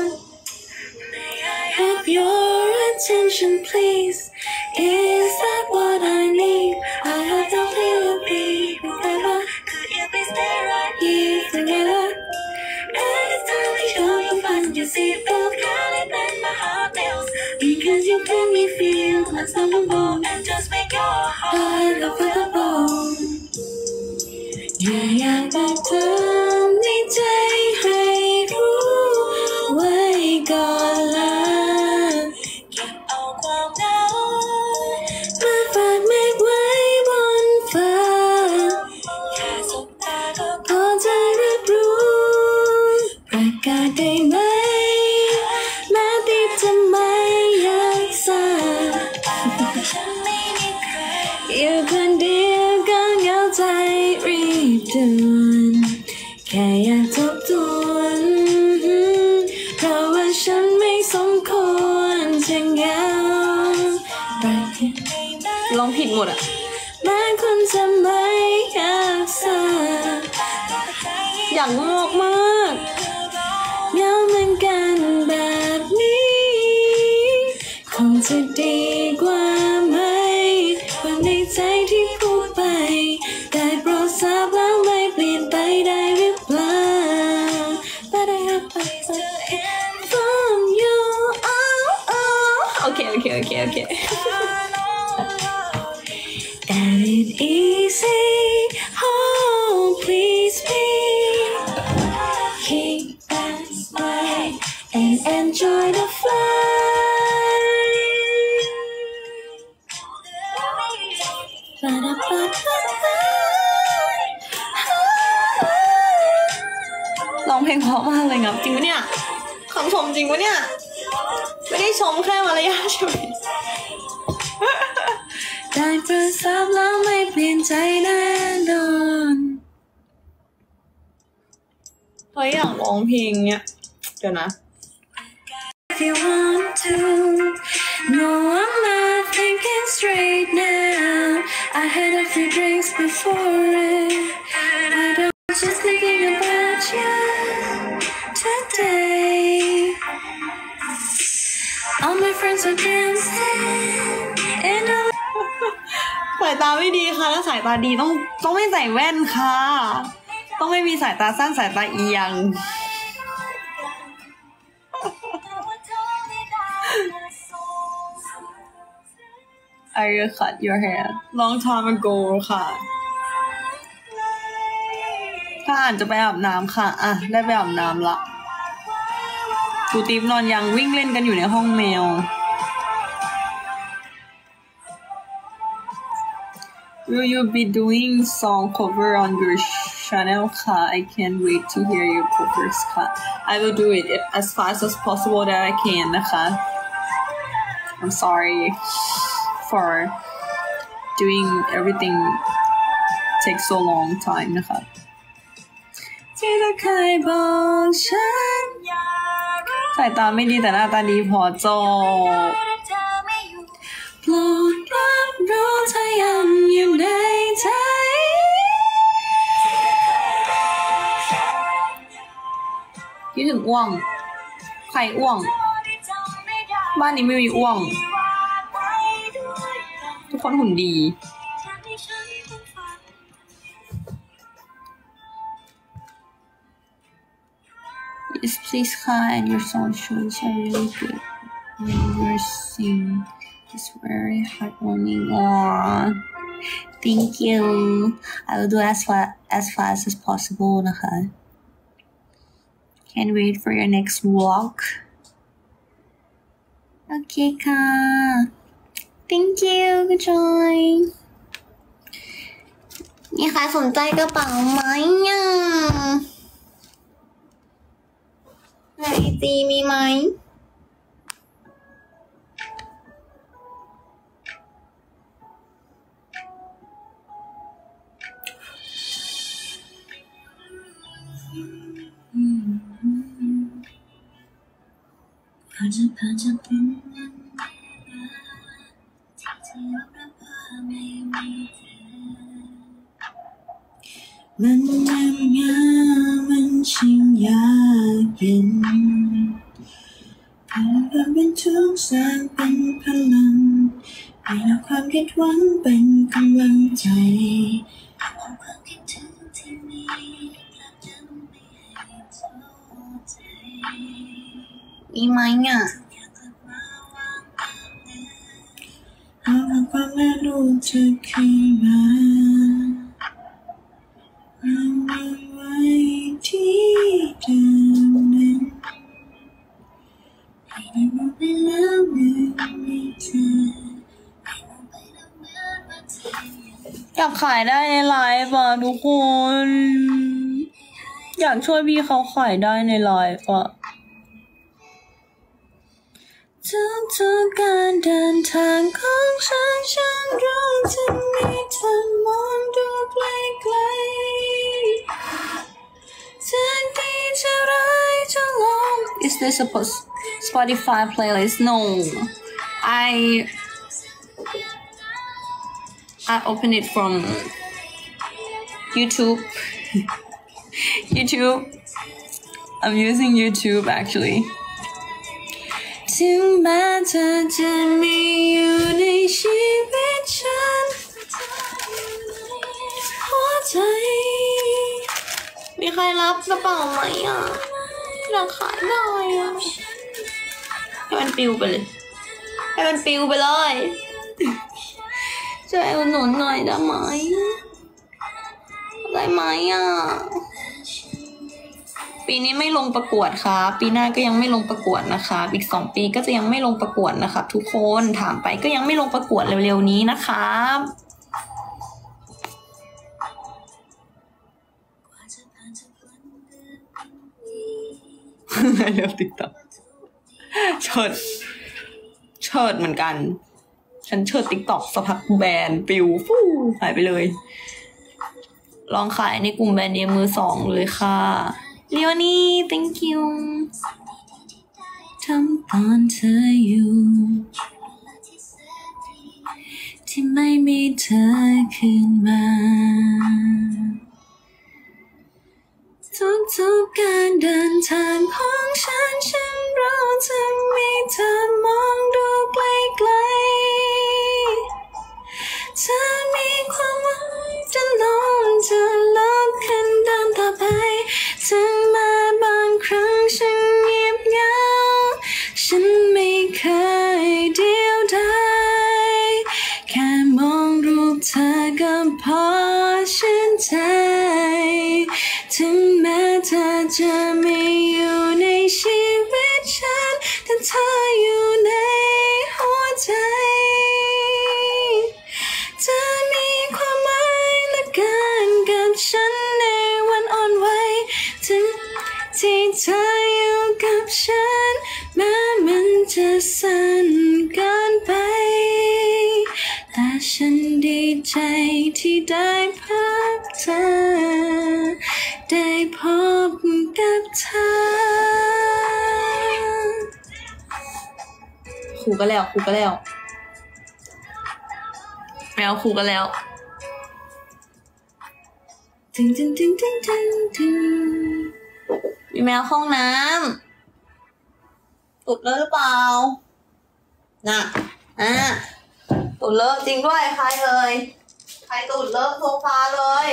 Have your attention please Is that what I need I have to feel a beat forever Could you please stay right here forever Every time you show you find your seatbelt Can't it bend my heart nails Because you make me feel unstoppable And just make your heart unforgettable อย่าอยากบอกเธอในใจให้รู้ไว้ก่อนละเก็บเอาความเหงามาฝากเมฆไว้บนฟ้าแค่สบตาก็พอจะรับรู้ประกาศได้ไหมแม้ติดจะไม่อยากทราบอยู่คนเดียวก็เหงาใจรีบด่วนแค่อยากทบทวนเพราะว่าฉันไม่สมควรจะเหงาร้องผิดหมดอ่ะแม้คนจะไม่อยากทราบอย่างงอกมากเหงาเหมือนกันแบบนี้คงจะดีกว่าไหมความในใจที่พูดไปได้โปรดทราบแล้วไม่เปลี่ยนไปได้หรือเปล่า But I have to from you oh oh Okay okay okay okay That it easy oh please be Keep that smile and enjoy the flight ร้องเพลงเพราะมากเลยงับจริงปะเนี่ยคำชมจริงปะเนี่ยไม่ได้ชมแค่มารยาทใช่ไหมได้โปรดทราบแล้วไม่เปลี่ยนใจแน่นอนเฮ้ยอยากร้องเพลงเนี้ยเดี๋ยวนะ If you want to No I'm not thinking straight now I had a few drinks before it I don't just thinking about you today All my friends are dancing and I สายตาไม่ดีค่ะถ้าสายตาดีต้องต้องไม่ใส่แว่นค่ะต้องไม่มีสายตาสั้นสายตาเอียงI cut your hair long time ago ค่ะถ้าอ่านจะไปอาบน้ำค่ะอ่ะได้ไปอาบน้ำละกูติ๊บนอนยังวิ่งเล่นกันอยู่ในห้องแมว Will you be doing song cover on your channel ค่ะ I can't wait to hear your covers ค่ะ I will do it as fast as possible that I can นะคะ I'm sorry for doing everything takes so long time นะคะที่เธอเคยบอกฉันสายตาไม่ดีแต่หน้าตาดีพอจบโปรดรับรู้เธอยังอยู่ในใจคิดถึงอ้วงใครอ้วงบ้านนี้ไม่มีอ้วงทุกคนหุ่นดีYes, pleaseค่ะ and your song shows are really good when you sing it's very heartwarming Aww. Thank you I will do as fast as fast as possible นะคะ Can't wait for your next vlog โอเคค่ะ Thank you good joy มีใครสนใจกระเป๋าไหมอ่ะในไอจีมีไหมอาจจะผ่านจากเป็นวันเวลาที่จะยอมรับว่าไม่มีเธอมันยังยากมันชิงยากเย็นแต่ความเป็นทุกข์สร้างเป็นพลังให้เราความคิดหวังเป็นกำลังใจความคิดถึงที่มีกลับย้ำไม่ให้ท้อใจมีไหมอ่ะเอาความแม่ลูกเธอคืนมาเอาไว้ที่เดิมนั้นให้ได้มองไปแล้วเมื่อมีเธอให้มองไปแล้วเมื่อมาเธออยากขายได้ในไลฟ์อ่ะทุกคนอยากช่วยพี่เขาขายได้ในไลฟ์อ่ะทุกๆการเดินทางของฉันฉันรู้จะมีเธอมองดูไกลๆจะดีจะร้ายจะลง Is this a Spotify playlist? No I I open it from YouTube YouTube I'm using YouTube actuallyถึงแม้เธอจะมีอยู่ในชีวิตฉันหัวใจมีใครรับกระเป๋าไหมอ่ะอยากขายได้อ่ะให้มันปิวไปเลยให้มันปิวไปเลยช่วยอุดหนุนหน่อยได้ไหมได้ไหมอ่ะปีนี้ไม่ลงประกวดค่ะปีหน้าก็ยังไม่ลงประกวดนะคะอีกสองปีก็จะยังไม่ลงประกวดนะคะทุกคนถามไปก็ยังไม่ลงประกวดเร็วๆนี้นะคะเลิฟติ๊กต็อกเชิดเชิดเหมือนกันฉันเชิดติ๊กต็อกสักพักแบนปิวฟู่หายไปเลยลองขายในกลุ่มแบรนด์เนมมือสองเลยค่ะเลียวนี่ thank you ทำตอนเธออยู่ที่ไม่มีเธอขึ้นมาทุกๆการเดินทางของฉันฉันรอจะมีเธอมองดูไกลๆเธอมีความหวังจะลงจะลบขึ้นเดินต่อไปถึงแม้บางครั้งฉันเงียบเหงาฉันไม่เคยเดียวดายแค่มองรูปเธอก็พอชื่นใจถึงแม้เธอจะไม่อยู่ในชีวิตฉันแต่เธออยู่ในหัวใจเธอมีความหมายเหลือเกินกับฉันในวันอ่อนไหวถึงที่เธออยู่กับฉันแม้มันจะสั้นเกินไปแต่ฉันดีใจที่ได้พบเธอได้พบกับเธอครูก็แล้วครูก็แล้วแมวครูก็แล้วตึงตึงตึงตึงตึงตึงมีแมวห้องน้ำตุดเลอะหรือเปล่าน่ะอ่ะตุดเลอะจริงด้วยใครเลยใครตุดเลอะโซฟาเลย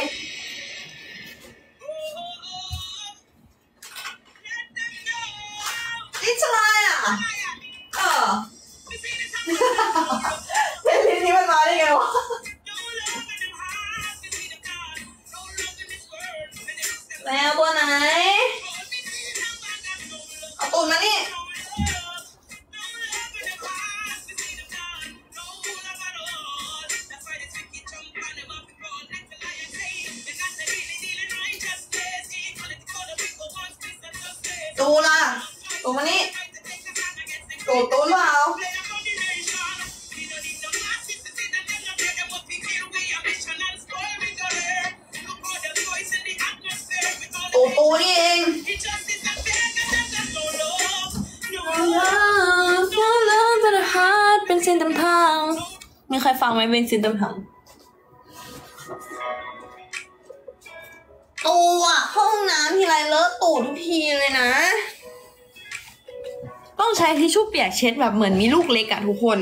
นี่ชลายอ่ะเออเพลงนี้มันมาได้ไงวะแมวตัวไหนเอาตุ่นมานี่ตูล่ะตูมานี่ตูตูหรือเปล่าตูตูนี่เองเป็นเส้นตำทางมีใครฟังไหมเป็นเส้นตำทางตัวห้องน้ำทีไรเลอะตูดทุกทีเลยนะต้องใช้ทิชชู่เปียกเช็ดแบบเหมือนมีลูกเล็กอะทุกคน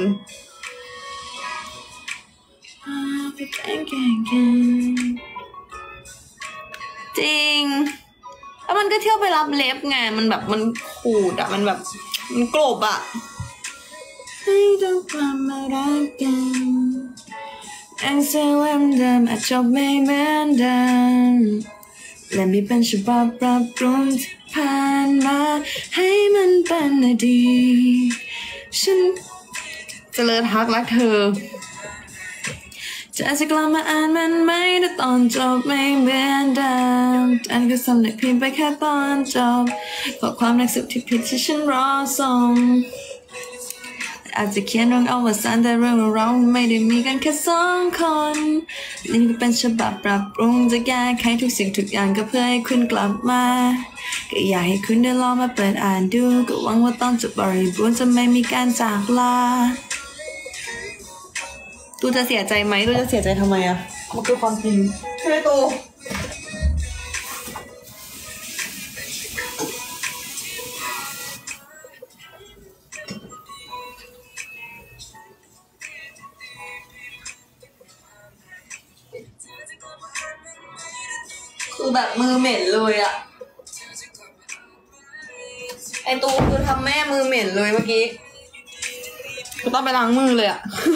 จริงแล้วมันก็เที่ยวไปรับเล็บไงมันแบบมันขูดอะมันแบบมันกลบอะให้ต้องความมารักกันอันเซลมเดิมอาจจบไม่เหมือนเดิมและมีเป็นฉบับปรับปรุงที่ผ่านมาให้มันเป็นอดีตฉันจะเลิศฮักรักเธอจะจะกลับมาอ่านมันไหมแต่ตอนจบไม่เหมือนเดิมอันก็สำเร็จเพียงไปแค่ตอนจบขอความรักสุดที่ผิดที่ฉันรอส่งอาจจะเขียนเรื่องอวสานแต่เรื่องเราไม่ได้มีกันแค่สองคนนี่ก็เป็นฉบับปรับปรุงจะแก้ไขทุกสิ่งทุกอย่างก็เพื่อให้คุณกลับมาก็อยากให้คุณได้ลองมาเปิดอ่านดูก็หวังว่าตอนจบบริบูรณ์จะไม่มีการจากลาตูจะเสียใจไหมตูจะเสียใจทำไมอะมันคือความจริงใช่ไหมตูคือแบบมือเหม็นเลยอะไอตูคือทำแม่มือเหม็นเลยเมื่อกี้คือต้องไปล้างมือเลยอะ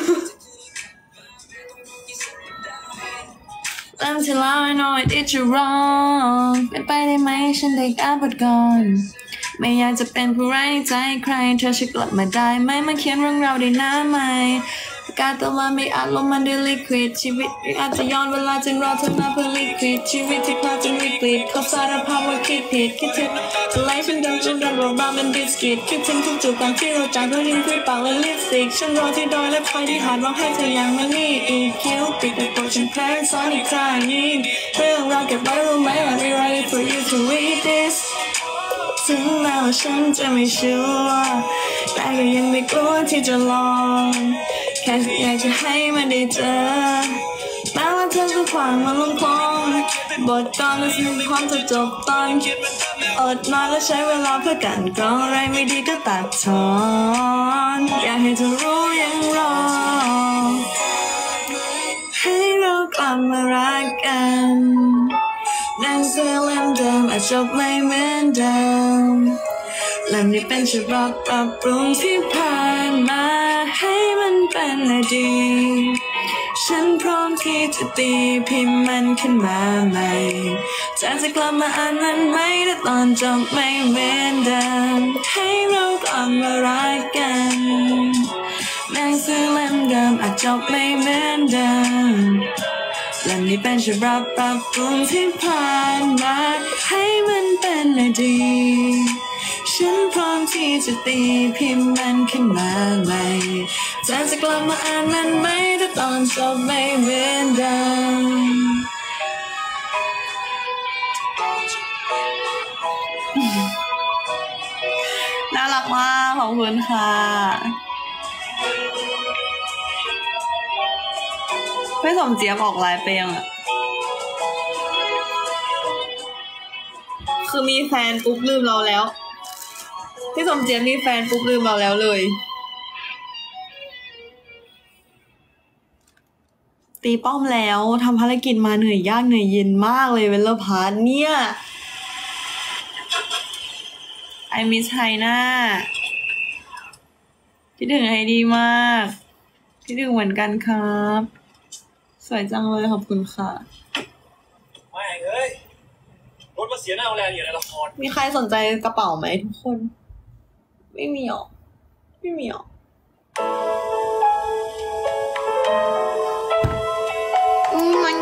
Until I know I did you wrong เป็นไปได้ไหมฉันได้กล้าบทก่อนไม่อยากจะเป็นผู้ไร้ใจใครเธอช่วยกลับมาได้ไหมมาเขียนเรื่องราวได้หน้าใหม่การแต่ว่าไม่อาจลงมันด้วยลิควิดชีวิตอาจจะย้อนเวลาจึงรอเธอมาเพื่อลิควิดชีวิตที่คลาดจนวิกฤตเขาสารภาพว่าคิดผิดคิดถึงจะไล่ฉันดังจนดันรอบาเป็นบิสกิตคิดถึงทุกจุดก่อนที่เราจากด้วยริมฝีปากและลิปสติกฉันรอที่ดอยและคอยที่หาดร้องให้เธออย่างมันนี่อีกคิ้วปิดแต่ตัวฉันแพ้ซ้อนอีกครั้งนี้เรื่องราวเก็บไว้รู้ไหม I'll be ready for you to read this ถึงแม้ว่าฉันจะไม่ชัวร์แต่ก็ยังไม่กลัวที่จะลองแค่อยากจะให้มันได้เจอแม้ว่าเธอจะขวางมันลงคลองบทกลอนและสิ่งความจะจบตอนอดนอนและใช้เวลาเพื่อกันกรองอะไรไม่ดีก็ตัดถอนอยากให้เธอรู้ยังรอให้เรากลับมารักกันหนังสือเล่มเดิมอาจจบไม่เหมือนเดิมเล่มนี้เป็นฉบับปรับปรุงที่ผ่านมาให้มันเป็นอดีตฉันพร้อมที่จะตีพิมพ์มันขึ้นมาใหม่จะจะกลับมาอ่านมันไหมแต่ตอนจบไม่เหมือนเดิมให้เรากลับมารักกันหนังสือเล่มเดิมอาจจบไม่เหมือนเดิมเล่มนี้เป็นฉบับปรับปรุงที่ผ่านมาให้มันเป็นอดีตฉันพร้อมที่จะตีพิมพ์มันขึ้นมาใหม่จะจะกลับมาอ่านมันไหมถ้าตอนจบไม่เหมือนเดิมน่ารักมากขอบคุณค่ะพี่สมเจี๊ยบออกไลฟ์ไปยังอ่ะคือมีแฟนปุ๊บลืมเราแล้วพี่สมเจี๊ยบมีแฟนปุ๊บลืมเราแล้วเลยตีป้อมแล้วทำภารกิจมาเหนื่อยยากเหนื่อยเย็นมากเลยเวลาพาร์ทเนี่ยไอมิสไฮน่าคิดถึงไอดีมากคิดถึงเหมือนกันครับสวยจังเลยขอบคุณค่ะไม่เอ้ยรถมาเสียหน้าโรงแรมอยู่ในละครมีใครสนใจกระเป๋าไหมทุกคนไม่มีหรอไม่มีหรอมัน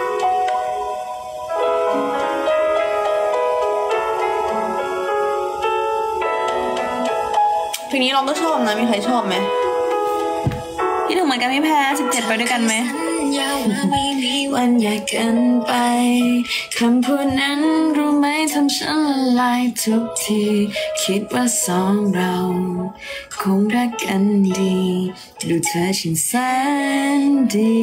เพลงนี้เราก็ชอบนะมีใครชอบไหมพี่ถึงเหมือนกันไม่แพ้สิบเจ็ดไปด้วยกันไหมไม่มีวันอยากเกินไปคำพูดนั้นรู้ไหมทำฉันละลายทุกทีคิดว่าสองเราคงรักกันดีดูเธอช่างแสนดี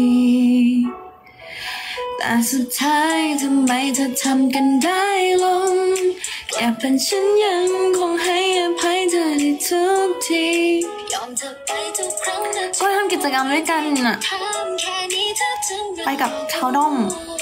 แต่สุดท้ายทำไมเธอทำกันได้ลงแค่เป็นฉันยังคงให้อภัยเธอในทุกทียอมเธอไปทุกครั้งก็ทำกิจกรรมด้วยกันน่ะไปกับชาวด้อม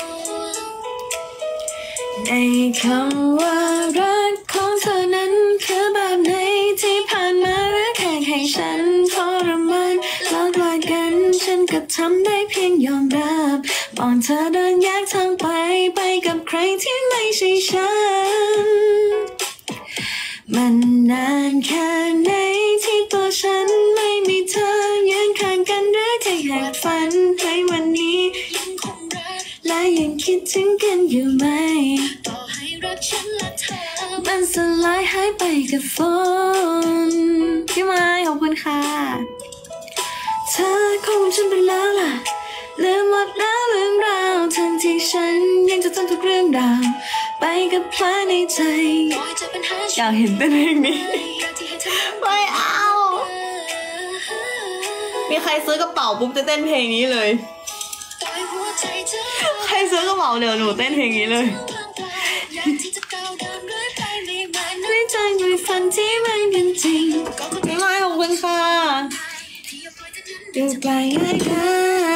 ในคำว่ารักของเธอนั้นคือแบบไหนที่ผ่านมาหรือแค่ให้ฉันทรมานแล้วกลายกันฉันก็ทำได้เพียงยอมรับมองเธอเดินแยกทางไปไปกับใครที่ไม่ใช่ฉันมันนานแค่ไหนที่ตัวฉันไม่มีเธอยืนข้างกันหรือแค่อยากฝันให้วันนี้ยังคงรักและยังคิดถึงกันอยู่ไหมต่อให้รักฉันและเธอมันสลายหายไปกับฝนพี่ไม้ขอบคุณค่ะเธอคงฉันไปแล้วล่ะลืมหมดแล้วเรื่องราวทั้งที่ฉันยังจะจำทุกเรื่องราวไปกับแผลในใจอยากเห็นเต้นเพลงนี้ไม่เอามีใครซื้อกระเป๋าปุ๊บจะเต้นเพลงนี้เลยใครซื้อกระเป๋าเดี๋ยวหนูเต้นเพลงนี้เลยด้วยใจด้วยฝันที่ไม่เป็นจริงไม่ไม่ขอบคุณค่ะอยู่ไกลง่ายได้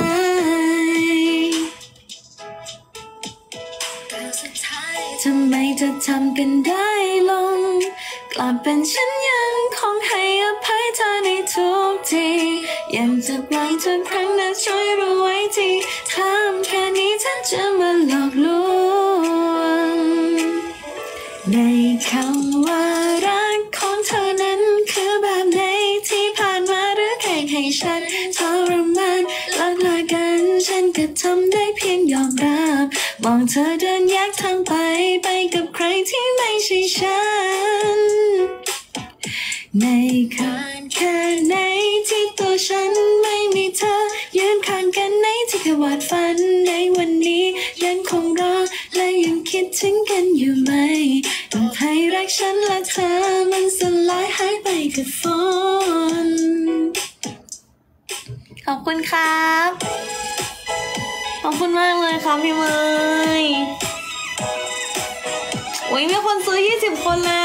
ทำไมจะทำกันได้ลงกลับเป็นฉันยังคงให้อภัยเธอในทุกทียังจะหวังทุกครั้งนะช่วยรู้ไว้ทีทำแค่นี้ถ้าจะมาหลอกลวงในคำว่ารักของเธอนั้นคือแบบไหนที่ผ่านมาหรือแค่ให้ฉันทรบอกเธอเดินแยกทางไปไปกับใครที่ไม่ใช่ฉันในคืนแค่ไหนที่ตัวฉันไม่มีเธอยืนข้างกันในที่แค่วาดฝันในวันนี้ยังคงรอและยังคิดถึงกันอยู่ไหมต้องให้รักฉันและเธอมันสลายหายไปกับฝนขอบคุณครับขอบคุณมากเลยครับพี่เมยโอ้ยมีคนซื้อยี่สิบคนแล้ว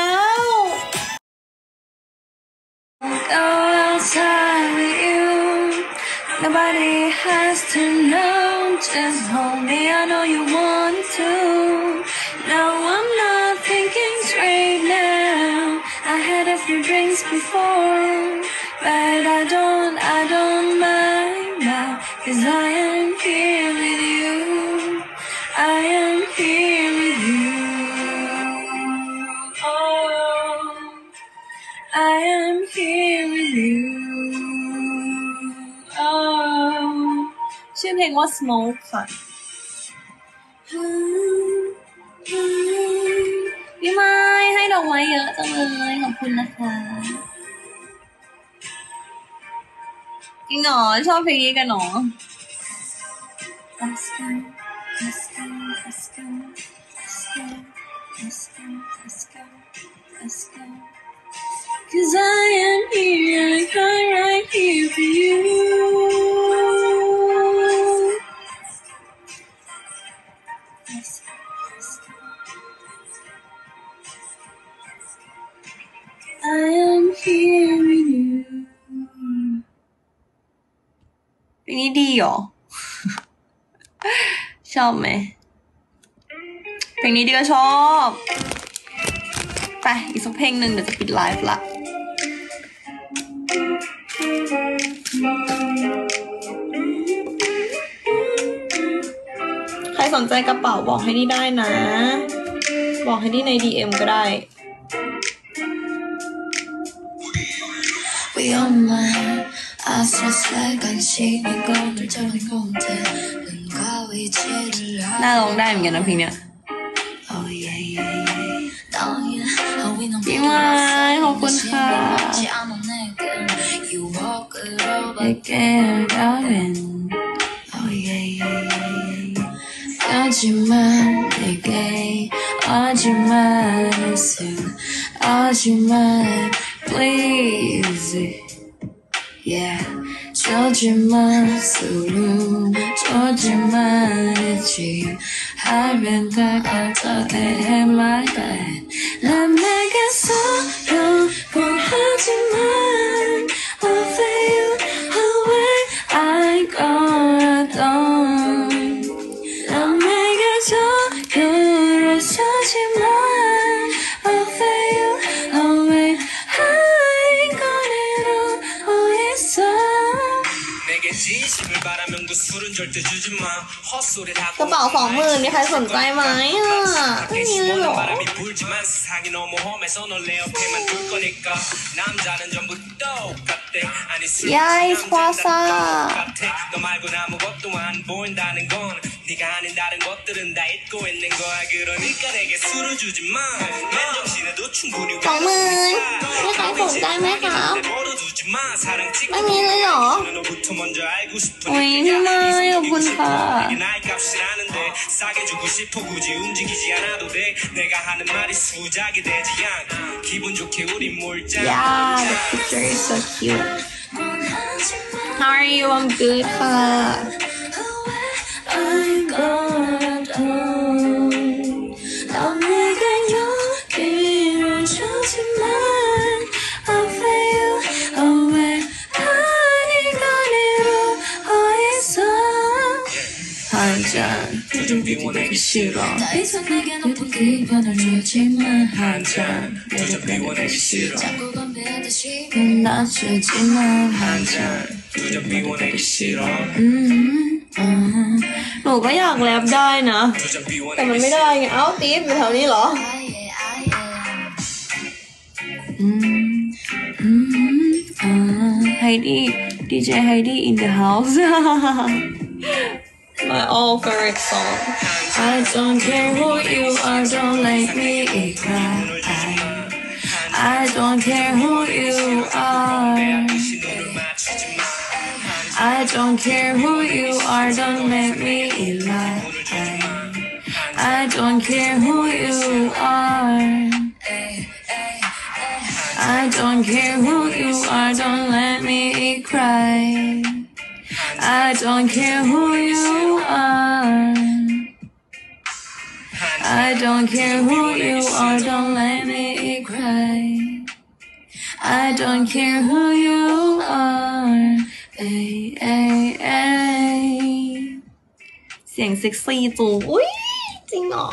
Go outside with you Nobody has to know Just hold me I know you want to No I'm not thinking straight now I had a few drinks before But I don't I don't mind now Cause I am here with you I am here with you Oh I am here with you Oh ชื่อเพลงว่า Smoke ค่ะพี่ไม้ให้ดอกไม้เยอะจังเลยขอบคุณนะคะจริงเหรอชอบเพลงนี้กันเหรอ Let's go Let's go Let's go Let's go Let's go Let's go Cause I am here like I'm right here for you Let's go Let's go I am here with you เพลงนี้ดีเหรอ ชอบไหมเพลงนี้ดีก็ชอบไปอีกสักเพลงหนึ่งเดี๋ยวจะปิดไลฟ์ละใครสนใจกระเป๋าบอกให้นี่ได้นะบอกให้นี่ใน ดี เอ็ม ก็ได้น่าร้องได้เหมือนกันนะเพลงเนี้ยพี่ไม้ขอบคุณค่ะ Again, darling. Oh yeah, yeah, yeah. 하지만 내게 하지만 listen. 하지만 please. Yeah. 저지만 술은 저지만 있지. 하면 다가가 해 my bad. 난 내게서 영원하지만 I'll fade away I 걸었던 난 내게 저그를 서지만 I'll fade away I 걸어도 어딨어 내게 진심을 바라면 그 술은 절대 주지 마 헛소리 다 กระเป๋าสองหมื่นมีใครสนใจไหมอ่ะไม่มีเลยเหรอ 바람이 불지만 세상이 너무 험해서 널 내 옆에만 둘 거니까 남자는 전부 똑같대 아니 술 야이 과사 너 말고는 아무것도 안 보인다는 건 네가 아닌 다른 것들은 다 잊고 있는 거야 그러니까 내게 술을 주지 마 맨정신에도 충분히 สองหมื่นมีใครสนใจไหมครับ 멀어두지 마 사랑 찍고 ไม่มีเลยเหรอ 너부터 먼저 알고 싶은 โอ้ยพี่ไม้ขอบคุณค่ะ 이게 나의 값이라는데 싸게 주고 싶어 굳이 움직이지 않아도 돼 내가 하는 말이 수작이 되지 않게 기분 좋게 우린 몰자 Yeah, the picture is so cute. How are you? I'm good. Uh, 비워내기 싫어 더 이상 내게 높은 기분을 주지만 한 잔 두잔 비워내기 싫어 자꾸 건배하듯이 끝나주지만 한 잔 두잔 비워내기 싫어 หนูก็อยากแรปได้นะ 두잔 แต่มัน 비워내기 ไม่ได้ไงเอ้าติ๊บอยู่แถวนี้เหรอ Heidi ดี เจ Heidi in the house มา my all favorite song. I don't care who you are, don't let me cry. I don't care who you are. I don't care who you are, don't let me lie. I don't care who you are. I don't care who you are, don't let me cry. I don't care who you are. I don't care who you are, don't let me cry. I don't care who you are. Ay, ay, ay. เสียงเซ็กซี่จูอุ้ยจริงเหรอ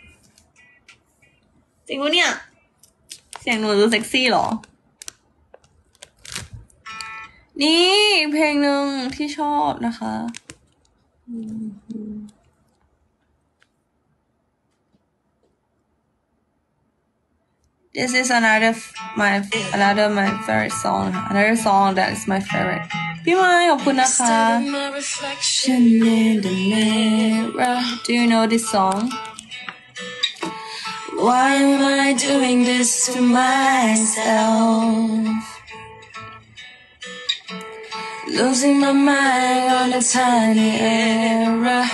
จริงปะเนี่ยเสียงหนูจะเซ็กซี่เหรอนี่เพลงหนึ่งที่ชอบนะคะ This is another my another my favorite song another song that is my favorite พี่ไม้ขอบคุณนะคะ Reflection in the mirror Do you know this song Why am I doing this to myself Losing my mind on a tiny error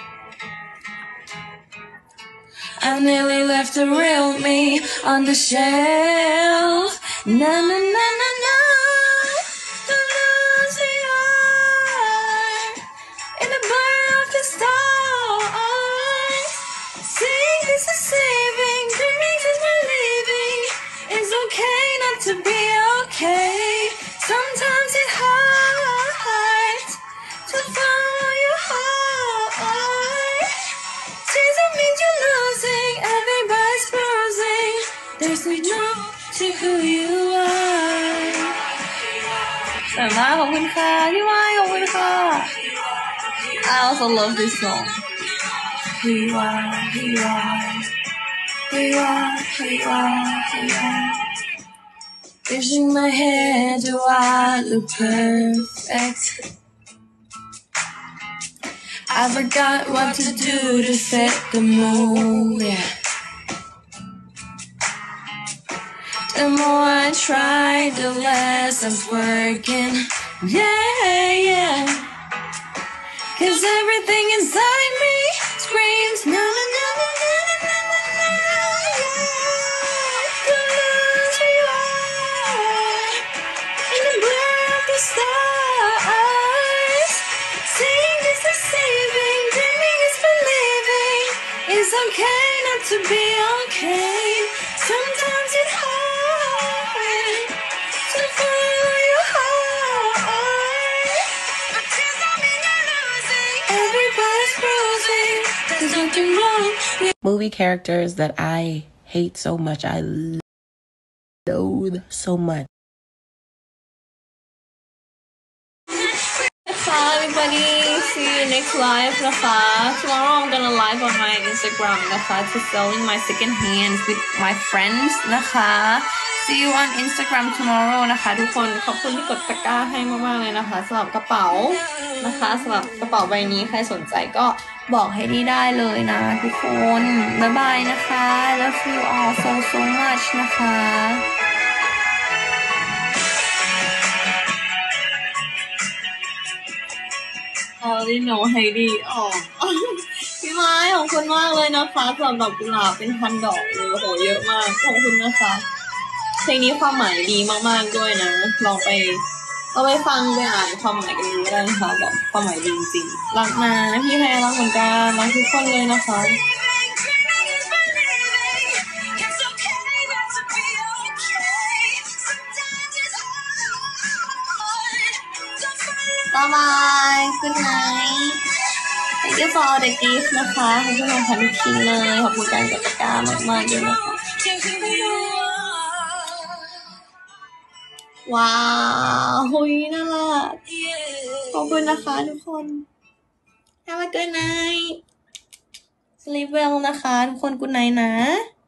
I nearly left the real me on the shelf Na na na na na The losing heart In the blur of the stars Seeing this is saving Dreaming is believing It's okay not to be okay Sometimes it's hard To follow your heart Tears don't mean you're losing Everybody's bruising There's no truth to who you are สวยมากขอบคุณค่ะพี่วายขอบคุณค่ะ I also love this song Who you are, who you are Who you are, who you are, who you are Wishing my head do I look perfect I forgot what to do to fit the mood, yeah. The more I try, the less I'm working, yeah, yeah. Cause everything inside me screams, na na na na na na na na, yeah. The loser you are, in the blur of the stars, seeing this is saving, dreaming is believing. It's okay not to be okay. Sometimes it's hard to follow your heart. Tears don't mean you're losing. Everybody's bruising. There's nothing wrong with movie characters that I hate so much. I loathe so much. Hi everybody, see you next live นะคะ Tomorrow I'm gonna live on my Instagram นะคะ to selling my second hands with my friends นะคะ See you on Instagram tomorrow นะคะทุกคนขอบคุณที่กดตะกร้าให้มากๆเลยนะคะสำหรับกระเป๋านะคะสำหรับกระเป๋าใบนี้ใครสนใจก็บอกให้ดีได้เลยนะทุกคนบ๊ายบายนะคะ Love you all so so much นะคะ I already know Heidi อ๋อ พี่ไม้ขอบคุณมากเลยนะคะสำหรับดอกกุหลาบเป็นพันดอกเลยโอ้โหเยอะมากขอบคุณนะคะเพลงนี้ความหมายดีมากๆด้วยนะลองไปเอาไปฟังไปอ่านความหมายกันดูได้นะคะแบบความหมายดีจริงๆรักนะพี่แพรรักเหมือนกันรักทุกคนเลยนะคะบ๊ายบาย Good night Thank you for the gift นะคะขอบคุณของพันทิ้งเลยขอบคุณการกดตะกร้ามากๆด้วยนะคะว้าวหุยน่ารักขอบคุณนะคะทุกคน Have a good night Sleep well นะคะทุกคน Good night นะ